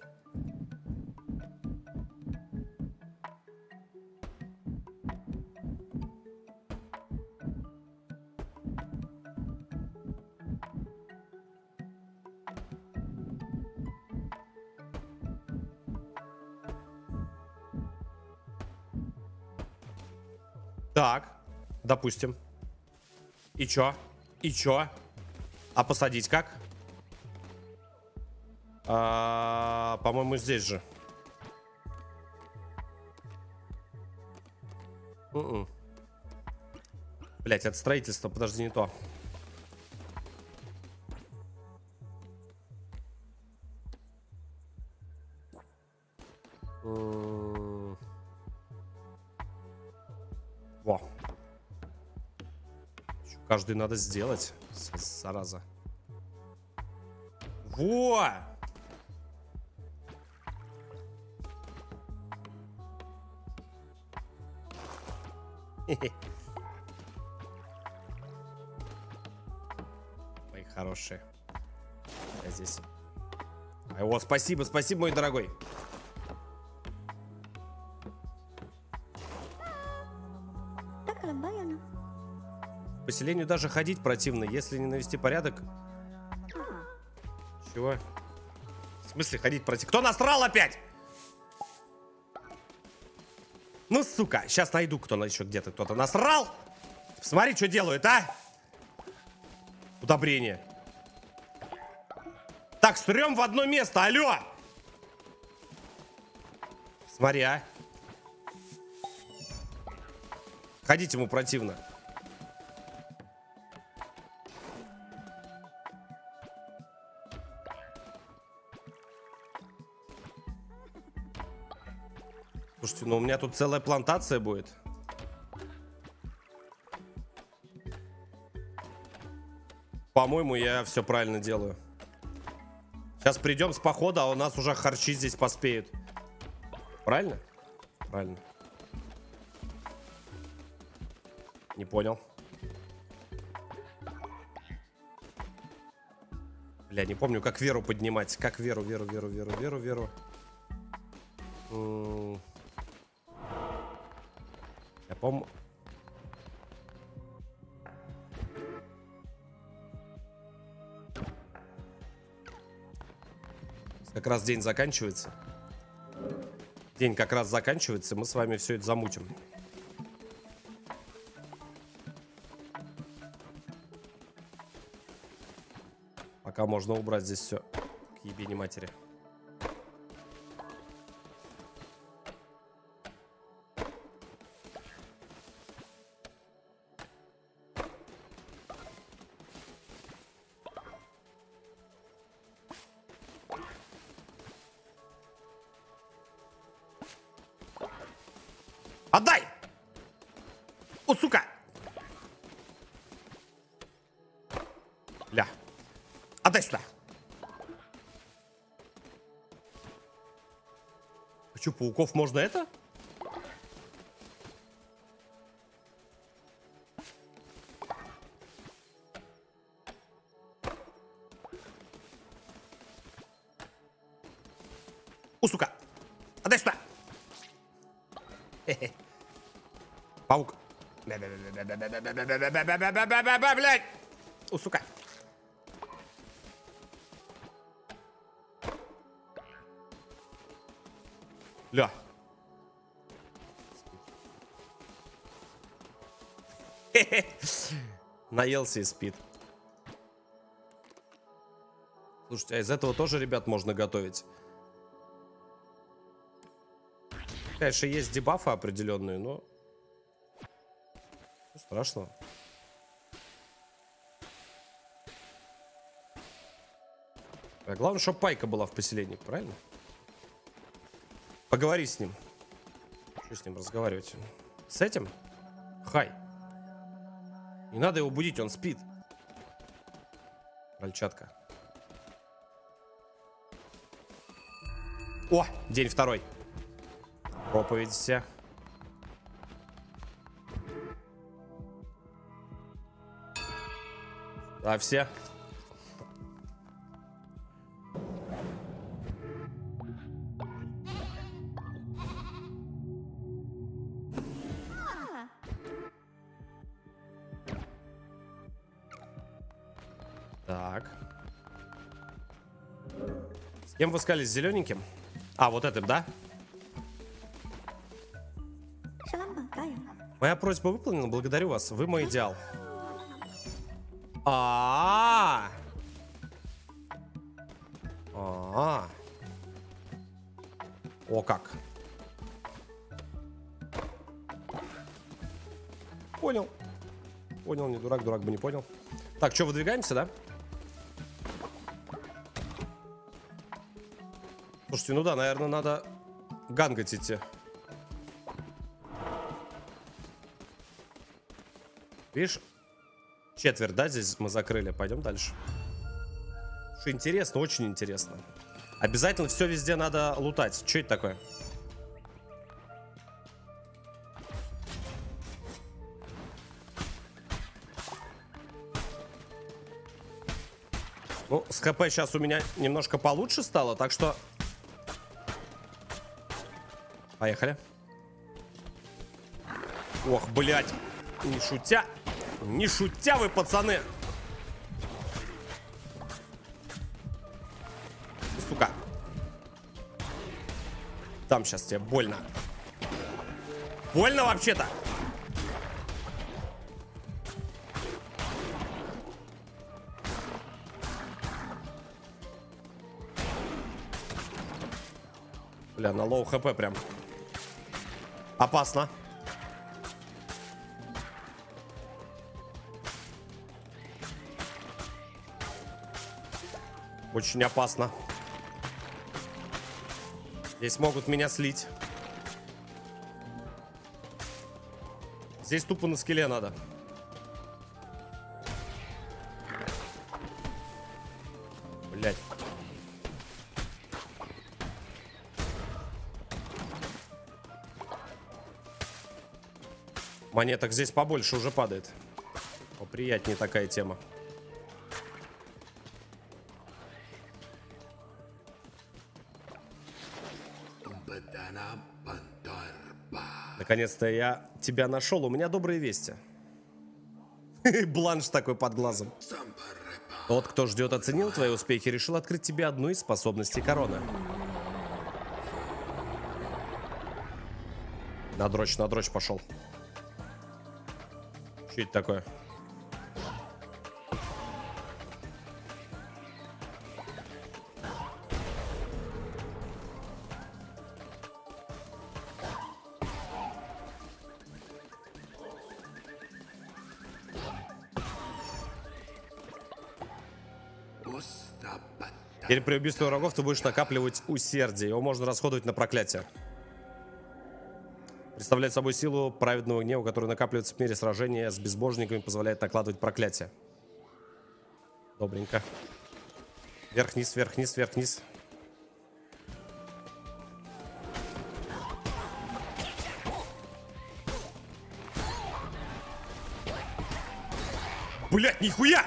[SPEAKER 1] Так, допустим. И чё? И чё? А посадить как? А, по-моему, здесь же. У-у. Блять, это строительство, подожди, не то. М-м. Во. Ещё каждый надо сделать, зараза. Во! Мои хорошие. Я здесь. Ай, о, спасибо, спасибо, мой дорогой.
[SPEAKER 2] Так рабаяна.
[SPEAKER 1] По поселению даже ходить противно, если не навести порядок. Чего? В смысле ходить против? Кто насрал опять? Ну, сука, сейчас найду, кто еще где-то кто-то насрал. Смотри, что делают, а? Удобрение. Так, стрём в одно место, алло! Смотри, а. Ходить ему противно. Слушайте, ну у меня тут целая плантация будет. По-моему, я все правильно делаю. Сейчас придем с похода, а у нас уже харчи здесь поспеют. Правильно? Правильно. Не понял. Бля, не помню, как веру поднимать. Как веру, веру, веру, веру, веру, веру. М-м- Я помню. Как раз день заканчивается. День как раз заканчивается, мы с вами все это замутим. Пока можно убрать здесь все к ебени матери. Отдай! О, сука! Ля. Отдай сюда. А что, пауков можно это? О, сука! Отдай сюда! Хе-хе. Паук. Блядь! О, сука! Ля. Наелся и спит. Слушайте, а из этого тоже, ребят, можно готовить. Конечно, есть дебафы определенные, но... Ничего страшного. А главное, чтобы пайка была в поселении, правильно? Поговори с ним. Что с ним разговаривать? С этим? Хай. Не надо его будить, он спит. Крольчатка. О, день второй. Проповедь все. А все. Так. С кем вы искали? С зелененьким? А, вот этим, да? Моя просьба выполнена, благодарю вас. Вы мой идеал. А, -а, -а. А, -а. О, как. Понял. Понял, не дурак, дурак бы не понял. Так, что, выдвигаемся, да? Слушайте, ну да, наверное, надо гангать идти. Видишь? Четверть, да, здесь мы закрыли. Пойдем дальше. Что интересно, очень интересно. Обязательно все везде надо лутать. Что это такое? Ну, с ХП сейчас у меня немножко получше стало, так что... Поехали. Ох, блядь. Не шутя. Не шутя вы, пацаны. Сука. Там сейчас тебе больно. Больно вообще-то. Бля, на лоу хп прям. Опасно. Очень опасно. Здесь могут меня слить. Здесь тупо на скилле надо. Блять. Монеток здесь побольше уже падает. Поприятнее такая тема. Наконец-то я тебя нашел. У меня добрые вести. Бланш такой под глазом. Тот, кто ждет, оценил твои успехи, решил открыть тебе одну из способностей короны. На дрочь, на дрочь пошел. Что это такое? Теперь при убийстве врагов ты будешь накапливать усердие. Его можно расходовать на проклятие. Представляет собой силу праведного гнева, который накапливается в мире сражения с безбожниками, позволяет накладывать проклятие. Добренько. Вверх-вниз, вверх-вниз, вверх-вниз. Блять, нихуя!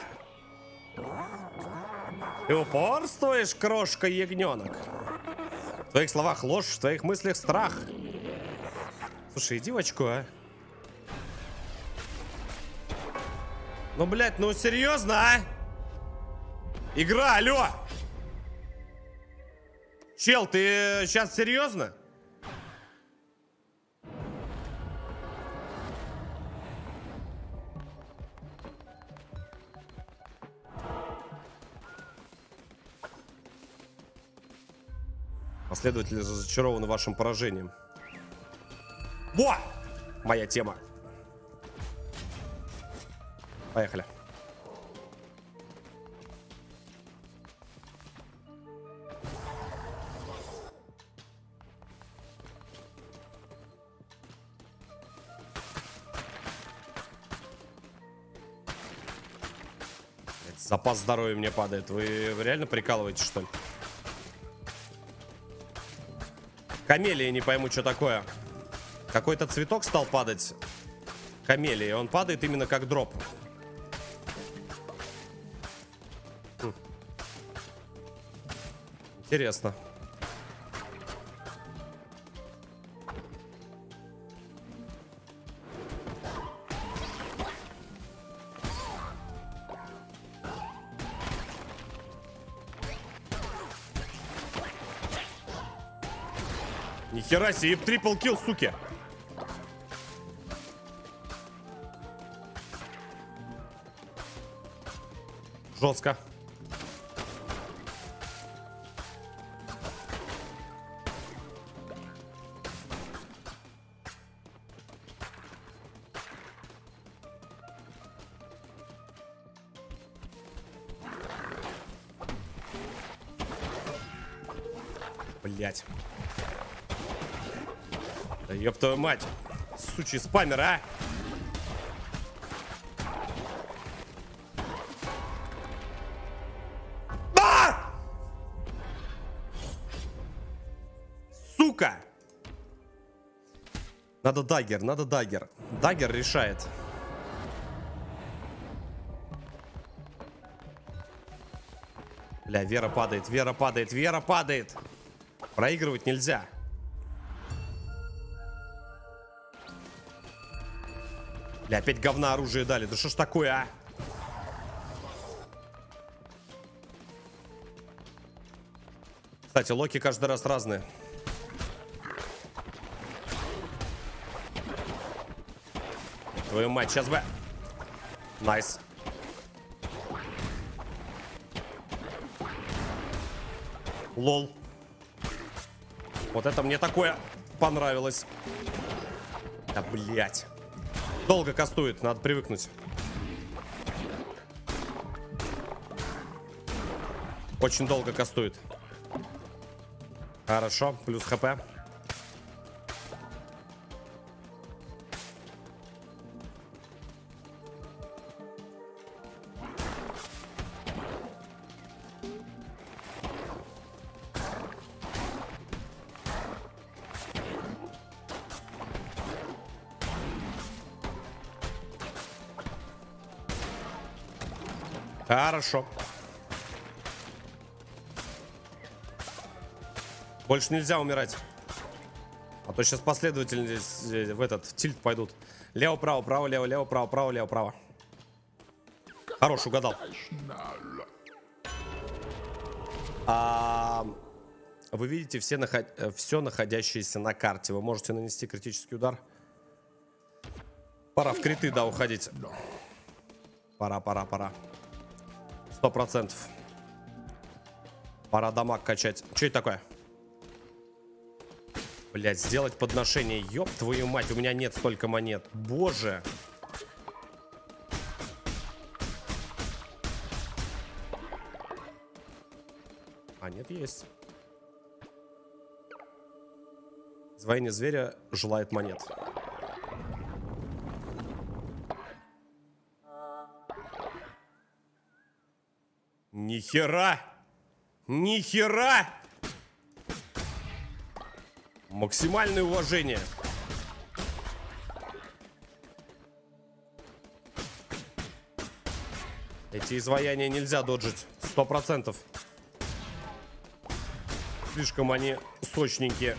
[SPEAKER 1] Ты упорствуешь, крошка-ягненок? В твоих словах ложь, в твоих мыслях страх. Слушай, иди в очко, а. Ну, блядь, ну серьезно, а? Игра, алло! Чел, ты сейчас серьезно? Последователи разочарованы вашим поражением. Во! Моя тема. Поехали. Запас здоровья мне падает. Вы реально прикалываетесь, что ли? Камелия, не пойму, что такое. Какой-то цветок стал падать. Камелия. Он падает именно как дроп. Хм. Интересно. Нихера себе, трипл килл, суки. Жестко. Блять. Да ёб твою мать. Сучий спамер, а. А! Сука. Надо даггер, надо даггер. Даггер решает. Бля, Вера падает, Вера падает, Вера падает. Проигрывать нельзя. Бля, опять говна оружие дали. Да что ж такое, а? Кстати, локи каждый раз разные. Твою мать, сейчас бы. Найс. Лол. Вот это мне такое понравилось. Да, блять. Долго кастует, надо привыкнуть. Очень долго кастует. Хорошо, плюс хп. Хорошо. Больше нельзя умирать. А то сейчас последовательно здесь в этот в тильт пойдут. Лево, право, право, лево, лево, право, право, лево, право. Хорош, угадал. А, вы видите все, наход... все находящееся на карте. Вы можете нанести критический удар. Пора в криты, да, уходить. Пора, пора, пора. Сто процентов. Пора дамаг качать. Что это такое? Блять, сделать подношение. Ёб твою мать, у меня нет столько монет. Боже. А, нет, есть. Изваяние зверя желает монет. Нихера! Нихера! Максимальное уважение. Эти изваяния нельзя доджить. Сто процентов. Слишком они сочненькие.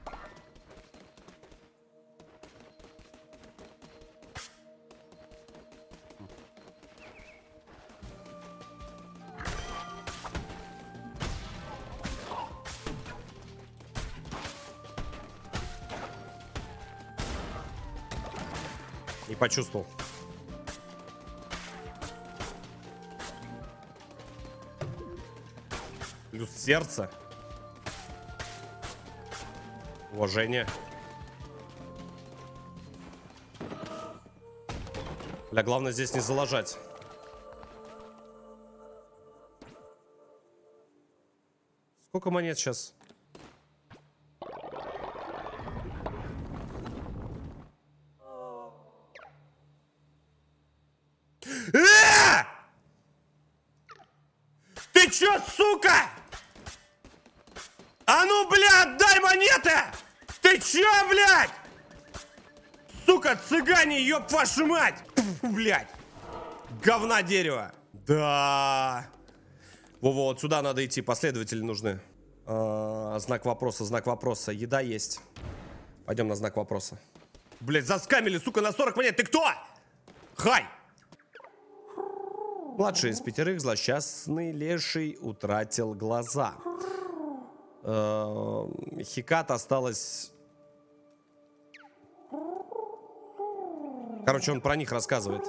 [SPEAKER 1] Не почувствовал. Плюс сердце. Уважение. Бля, главное здесь не залажать. Сколько монет сейчас? А! Ты чё, сука? А ну, бля, отдай монеты! Ты чё, блядь? Сука, цыгане, ёб вашу мать! Фу, блядь. Говна дерево. Да. Во-во, вот сюда надо идти, последователи нужны. А, знак вопроса, знак вопроса. Еда есть. Пойдем на знак вопроса. Блядь, заскамили, сука, на сорок монет. Ты кто? Хай! Младший из пятерых, злосчастный леший, утратил глаза. Э, Хикат осталось... Короче, он про них рассказывает.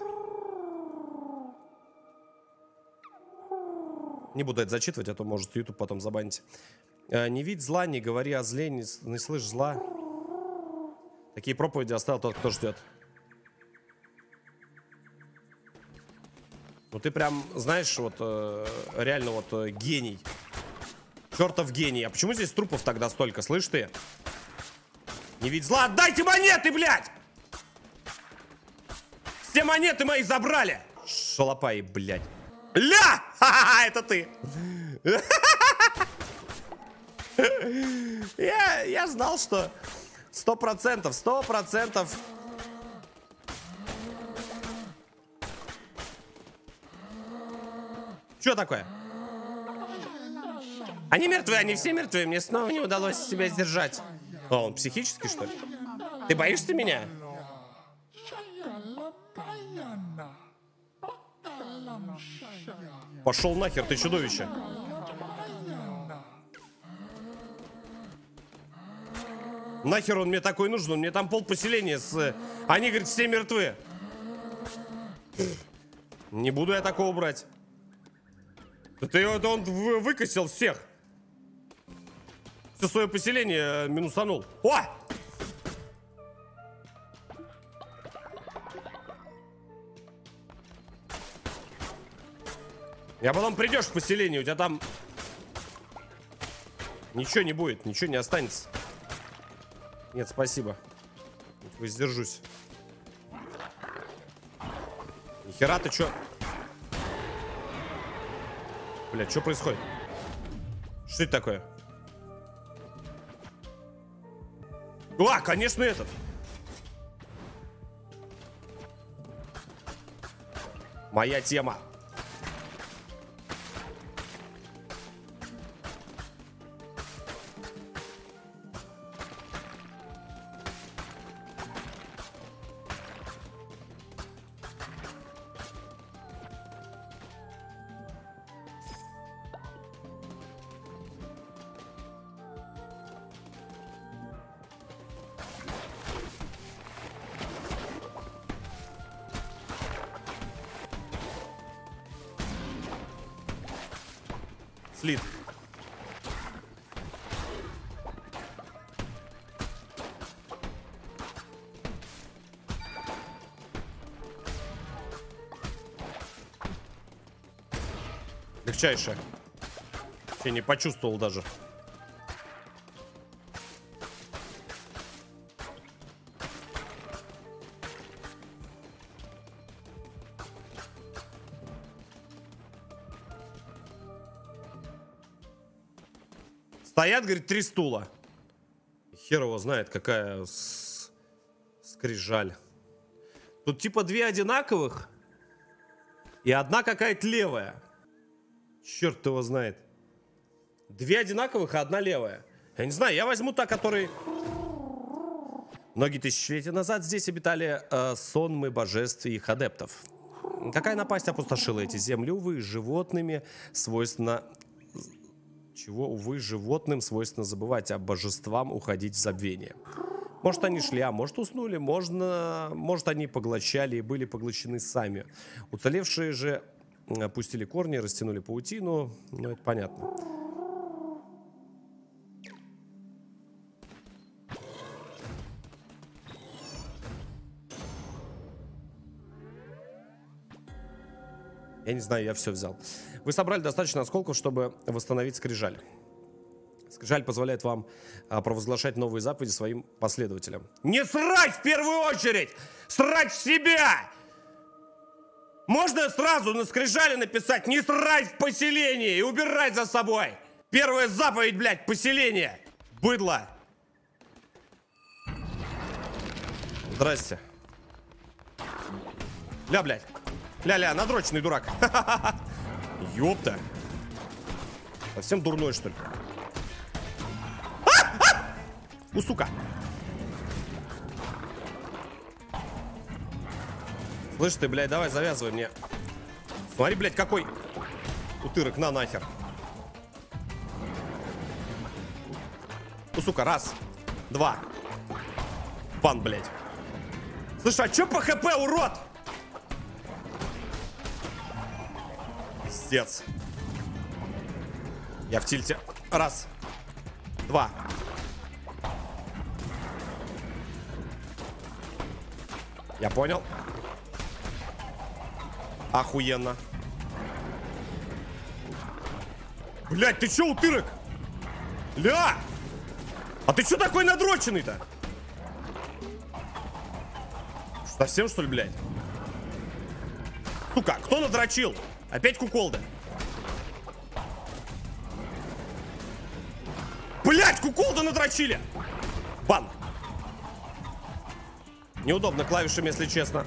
[SPEAKER 1] Не буду это зачитывать, а то может YouTube потом забанить. Э, не видь зла, не говори о зле, не, не слышь зла. Такие проповеди оставил тот, кто ждет. Ну ты прям, знаешь, вот э, реально вот э, гений. Чертов гений. А почему здесь трупов тогда столько, слышь ты? Не видь зла, отдайте монеты, блядь! Все монеты мои забрали! Шалопаи, блядь. Ля! Ха-ха-ха, это ты! Я, я знал, что сто процентов, сто процентов. Что такое? Они мертвые, они все мертвые. Мне снова не удалось себя сдержать. А, он психический, что ли? Ты боишься меня? Пошел нахер, ты чудовище. Нахер он мне такой нужен? Он мне там пол поселения с... Они, говорит, все мертвы. Не буду я такого брать. Это, это он выкосил всех. Все свое поселение минусанул. О! Я потом придешь в поселение, у тебя там ничего не будет, ничего не останется. Нет, спасибо. Воздержусь. Нихера ты чё? Бля, что происходит? Что это такое? А, конечно, этот. Моя тема. Слит. Легчайшее. Я не почувствовал даже. Стоят, говорит, три стула. Хер его знает, какая с... скрижаль. Тут типа две одинаковых. И одна какая-то левая. Черт его знает. Две одинаковых, а одна левая. Я не знаю, я возьму та, которая... Многие тысячелетия назад здесь обитали э, сонмы божеств и их адептов. Какая напасть опустошила эти земли? Увы, животными свойственно... Чего, увы, животным свойственно забывать, а божествам уходить в забвение. Может, они шли, а может, уснули, можно, может, они поглощали и были поглощены сами. Уцелевшие же опустили корни, растянули паутину. Ну, это понятно. Я не знаю, я все взял. Вы собрали достаточно осколков, чтобы восстановить скрижаль. Скрижаль позволяет вам а, провозглашать новые заповеди своим последователям. Не срать в первую очередь! Срать в себя! Можно сразу на скрижали написать «Не срать в поселении» и убирать за собой. Первая заповедь, блядь, поселение. Быдло. Здрасте. Ля, блядь. Ля-ля, надроченный дурак. Ёпта. Совсем дурной, что ли? У, сука. Слышь ты, блядь, давай завязывай мне. Смотри, блядь, какой утырок, на нахер. У, сука, раз, два. Бан, блядь. Слышь, а чё по хп, урод? Пиздец. Я в тильте. Раз. Два. Я понял. Охуенно. Блядь, ты чё, утырок? Ля! А ты чё такой надроченный-то? Совсем, что ли, блядь? Сука, кто надрочил? Опять куколда. Блять, куколда надрочили. Бан. Неудобно клавишами, если честно.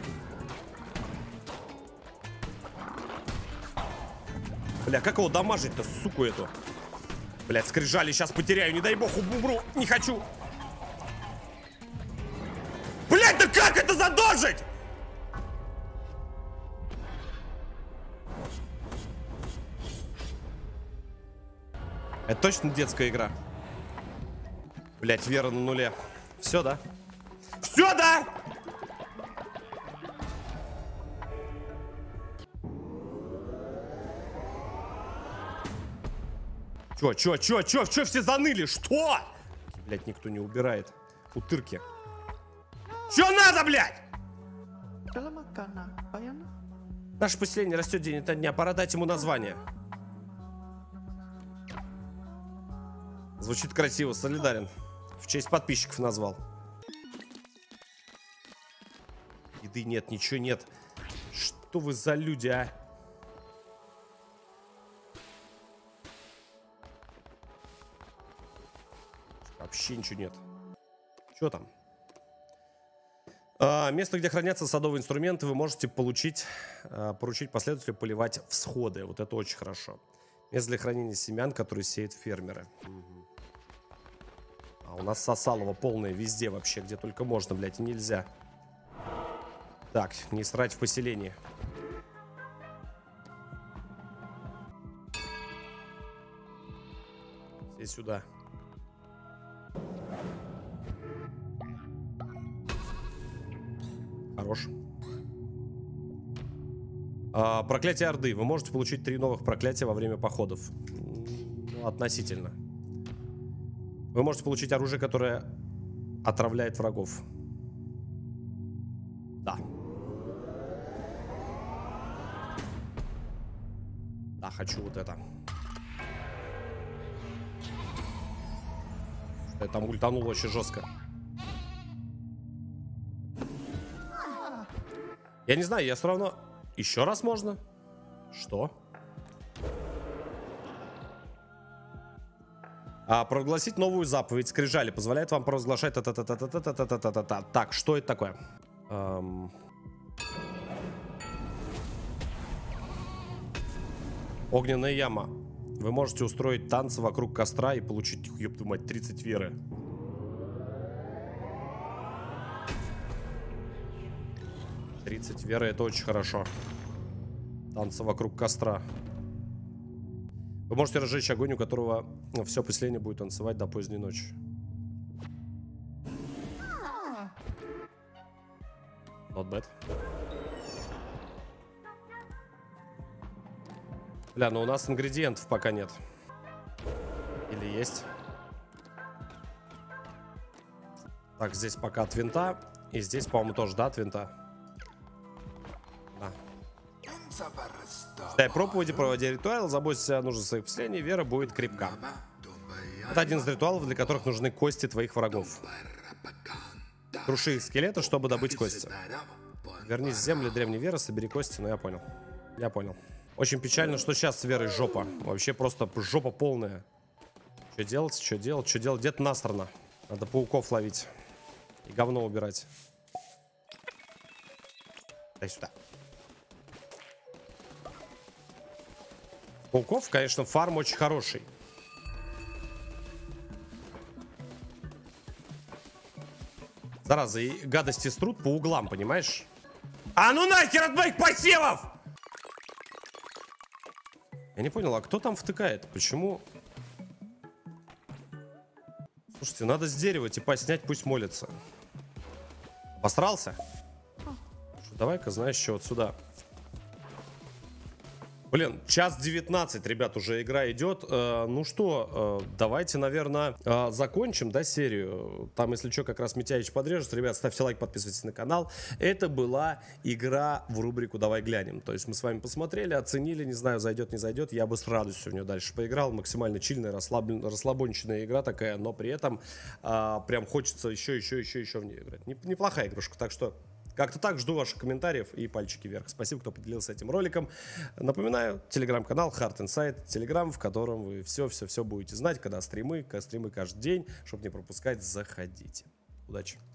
[SPEAKER 1] Бля, как его дамажить-то, суку эту? Блять, скрижали, сейчас потеряю, не дай бог, умру. Не хочу. Блять, да как это задолжить? Это точно детская игра. Блять, вера на нуле. Все, да? Все, да? Чё, чё, чё, чё, чё все заныли? Что? Блядь, никто не убирает. Утырки. Чё надо, блядь? Наше поселение растет день ото дня. Пора дать ему название. Звучит красиво, солидарен. В честь подписчиков назвал. Еды нет, ничего нет. Что вы за люди, а? Вообще ничего нет. Что там? А, место, где хранятся садовые инструменты, вы можете получить, а, поручить последователю поливать всходы. Вот это очень хорошо. Место для хранения семян, которые сеют фермеры. Угу. А у нас сосалово полное везде вообще, где только можно, блядь, и нельзя. Так, не срать в поселении. Все сюда. Хорош. А, проклятие Орды. Вы можете получить три новых проклятия во время походов. Ну, относительно. Вы можете получить оружие, которое отравляет врагов. Да. Да, хочу вот это. Я там ультанул очень жестко. Я не знаю, я все равно... Еще раз можно? Что? А, прогласить новую заповедь скрижали позволяет вам провозглашать та-та-та-та-та-та-та-та-та-та-та. Так, что это такое? Эм... Огненная яма. Вы можете устроить танцы вокруг костра и получить, ёб твою мать, тридцать веры. тридцать веры, это очень хорошо. Танцы вокруг костра. Вы можете разжечь огонь, у которого все поселение будет танцевать до поздней ночи. Not bad. Бля, но у нас ингредиентов пока нет. Или есть? Так, здесь пока от винта. И здесь, по-моему, тоже, да, от винта. Да. Читай проповеди, проводи ритуал, заботься о нужде своих поселений, вера будет крепка. Это один из ритуалов, для которых нужны кости твоих врагов. Круши их скелеты, чтобы добыть кости. Вернись в землю древней веры, собери кости. Ну, я понял. Я понял. Очень печально, что сейчас с верой жопа. Вообще просто жопа полная. Что делать, что делать, что делать? Где-то насрано. Надо пауков ловить. И говно убирать. Дай сюда. Пауков, конечно, фарм очень хороший. Зараза, и гадости струт по углам, понимаешь? А ну нахер от моих посевов! Я не понял, а кто там втыкает? Почему? Слушайте, надо с дерева типа снять, пусть молится. Посрался? Давай-ка, знаешь, что, вот сюда. Блин, час девятнадцать, ребят, уже игра идет. Э, ну что, э, давайте, наверное, э, закончим, да, серию. Там, если что, как раз Митяич подрежет. Ребят, ставьте лайк, подписывайтесь на канал. Это была игра в рубрику «Давай глянем». То есть мы с вами посмотрели, оценили, не знаю, зайдет, не зайдет. Я бы с радостью в нее дальше поиграл. Максимально чильная, расслаблен, расслабонченная игра такая, но при этом э, прям хочется еще, еще, еще, еще в нее играть. Неплохая игрушка, так что... Как-то так, жду ваших комментариев и пальчики вверх. Спасибо, кто поделился этим роликом. Напоминаю, телеграм-канал Hard Inside, телеграм, в котором вы все-все-все будете знать, когда стримы, когда стримы каждый день. Чтобы не пропускать, заходите. Удачи!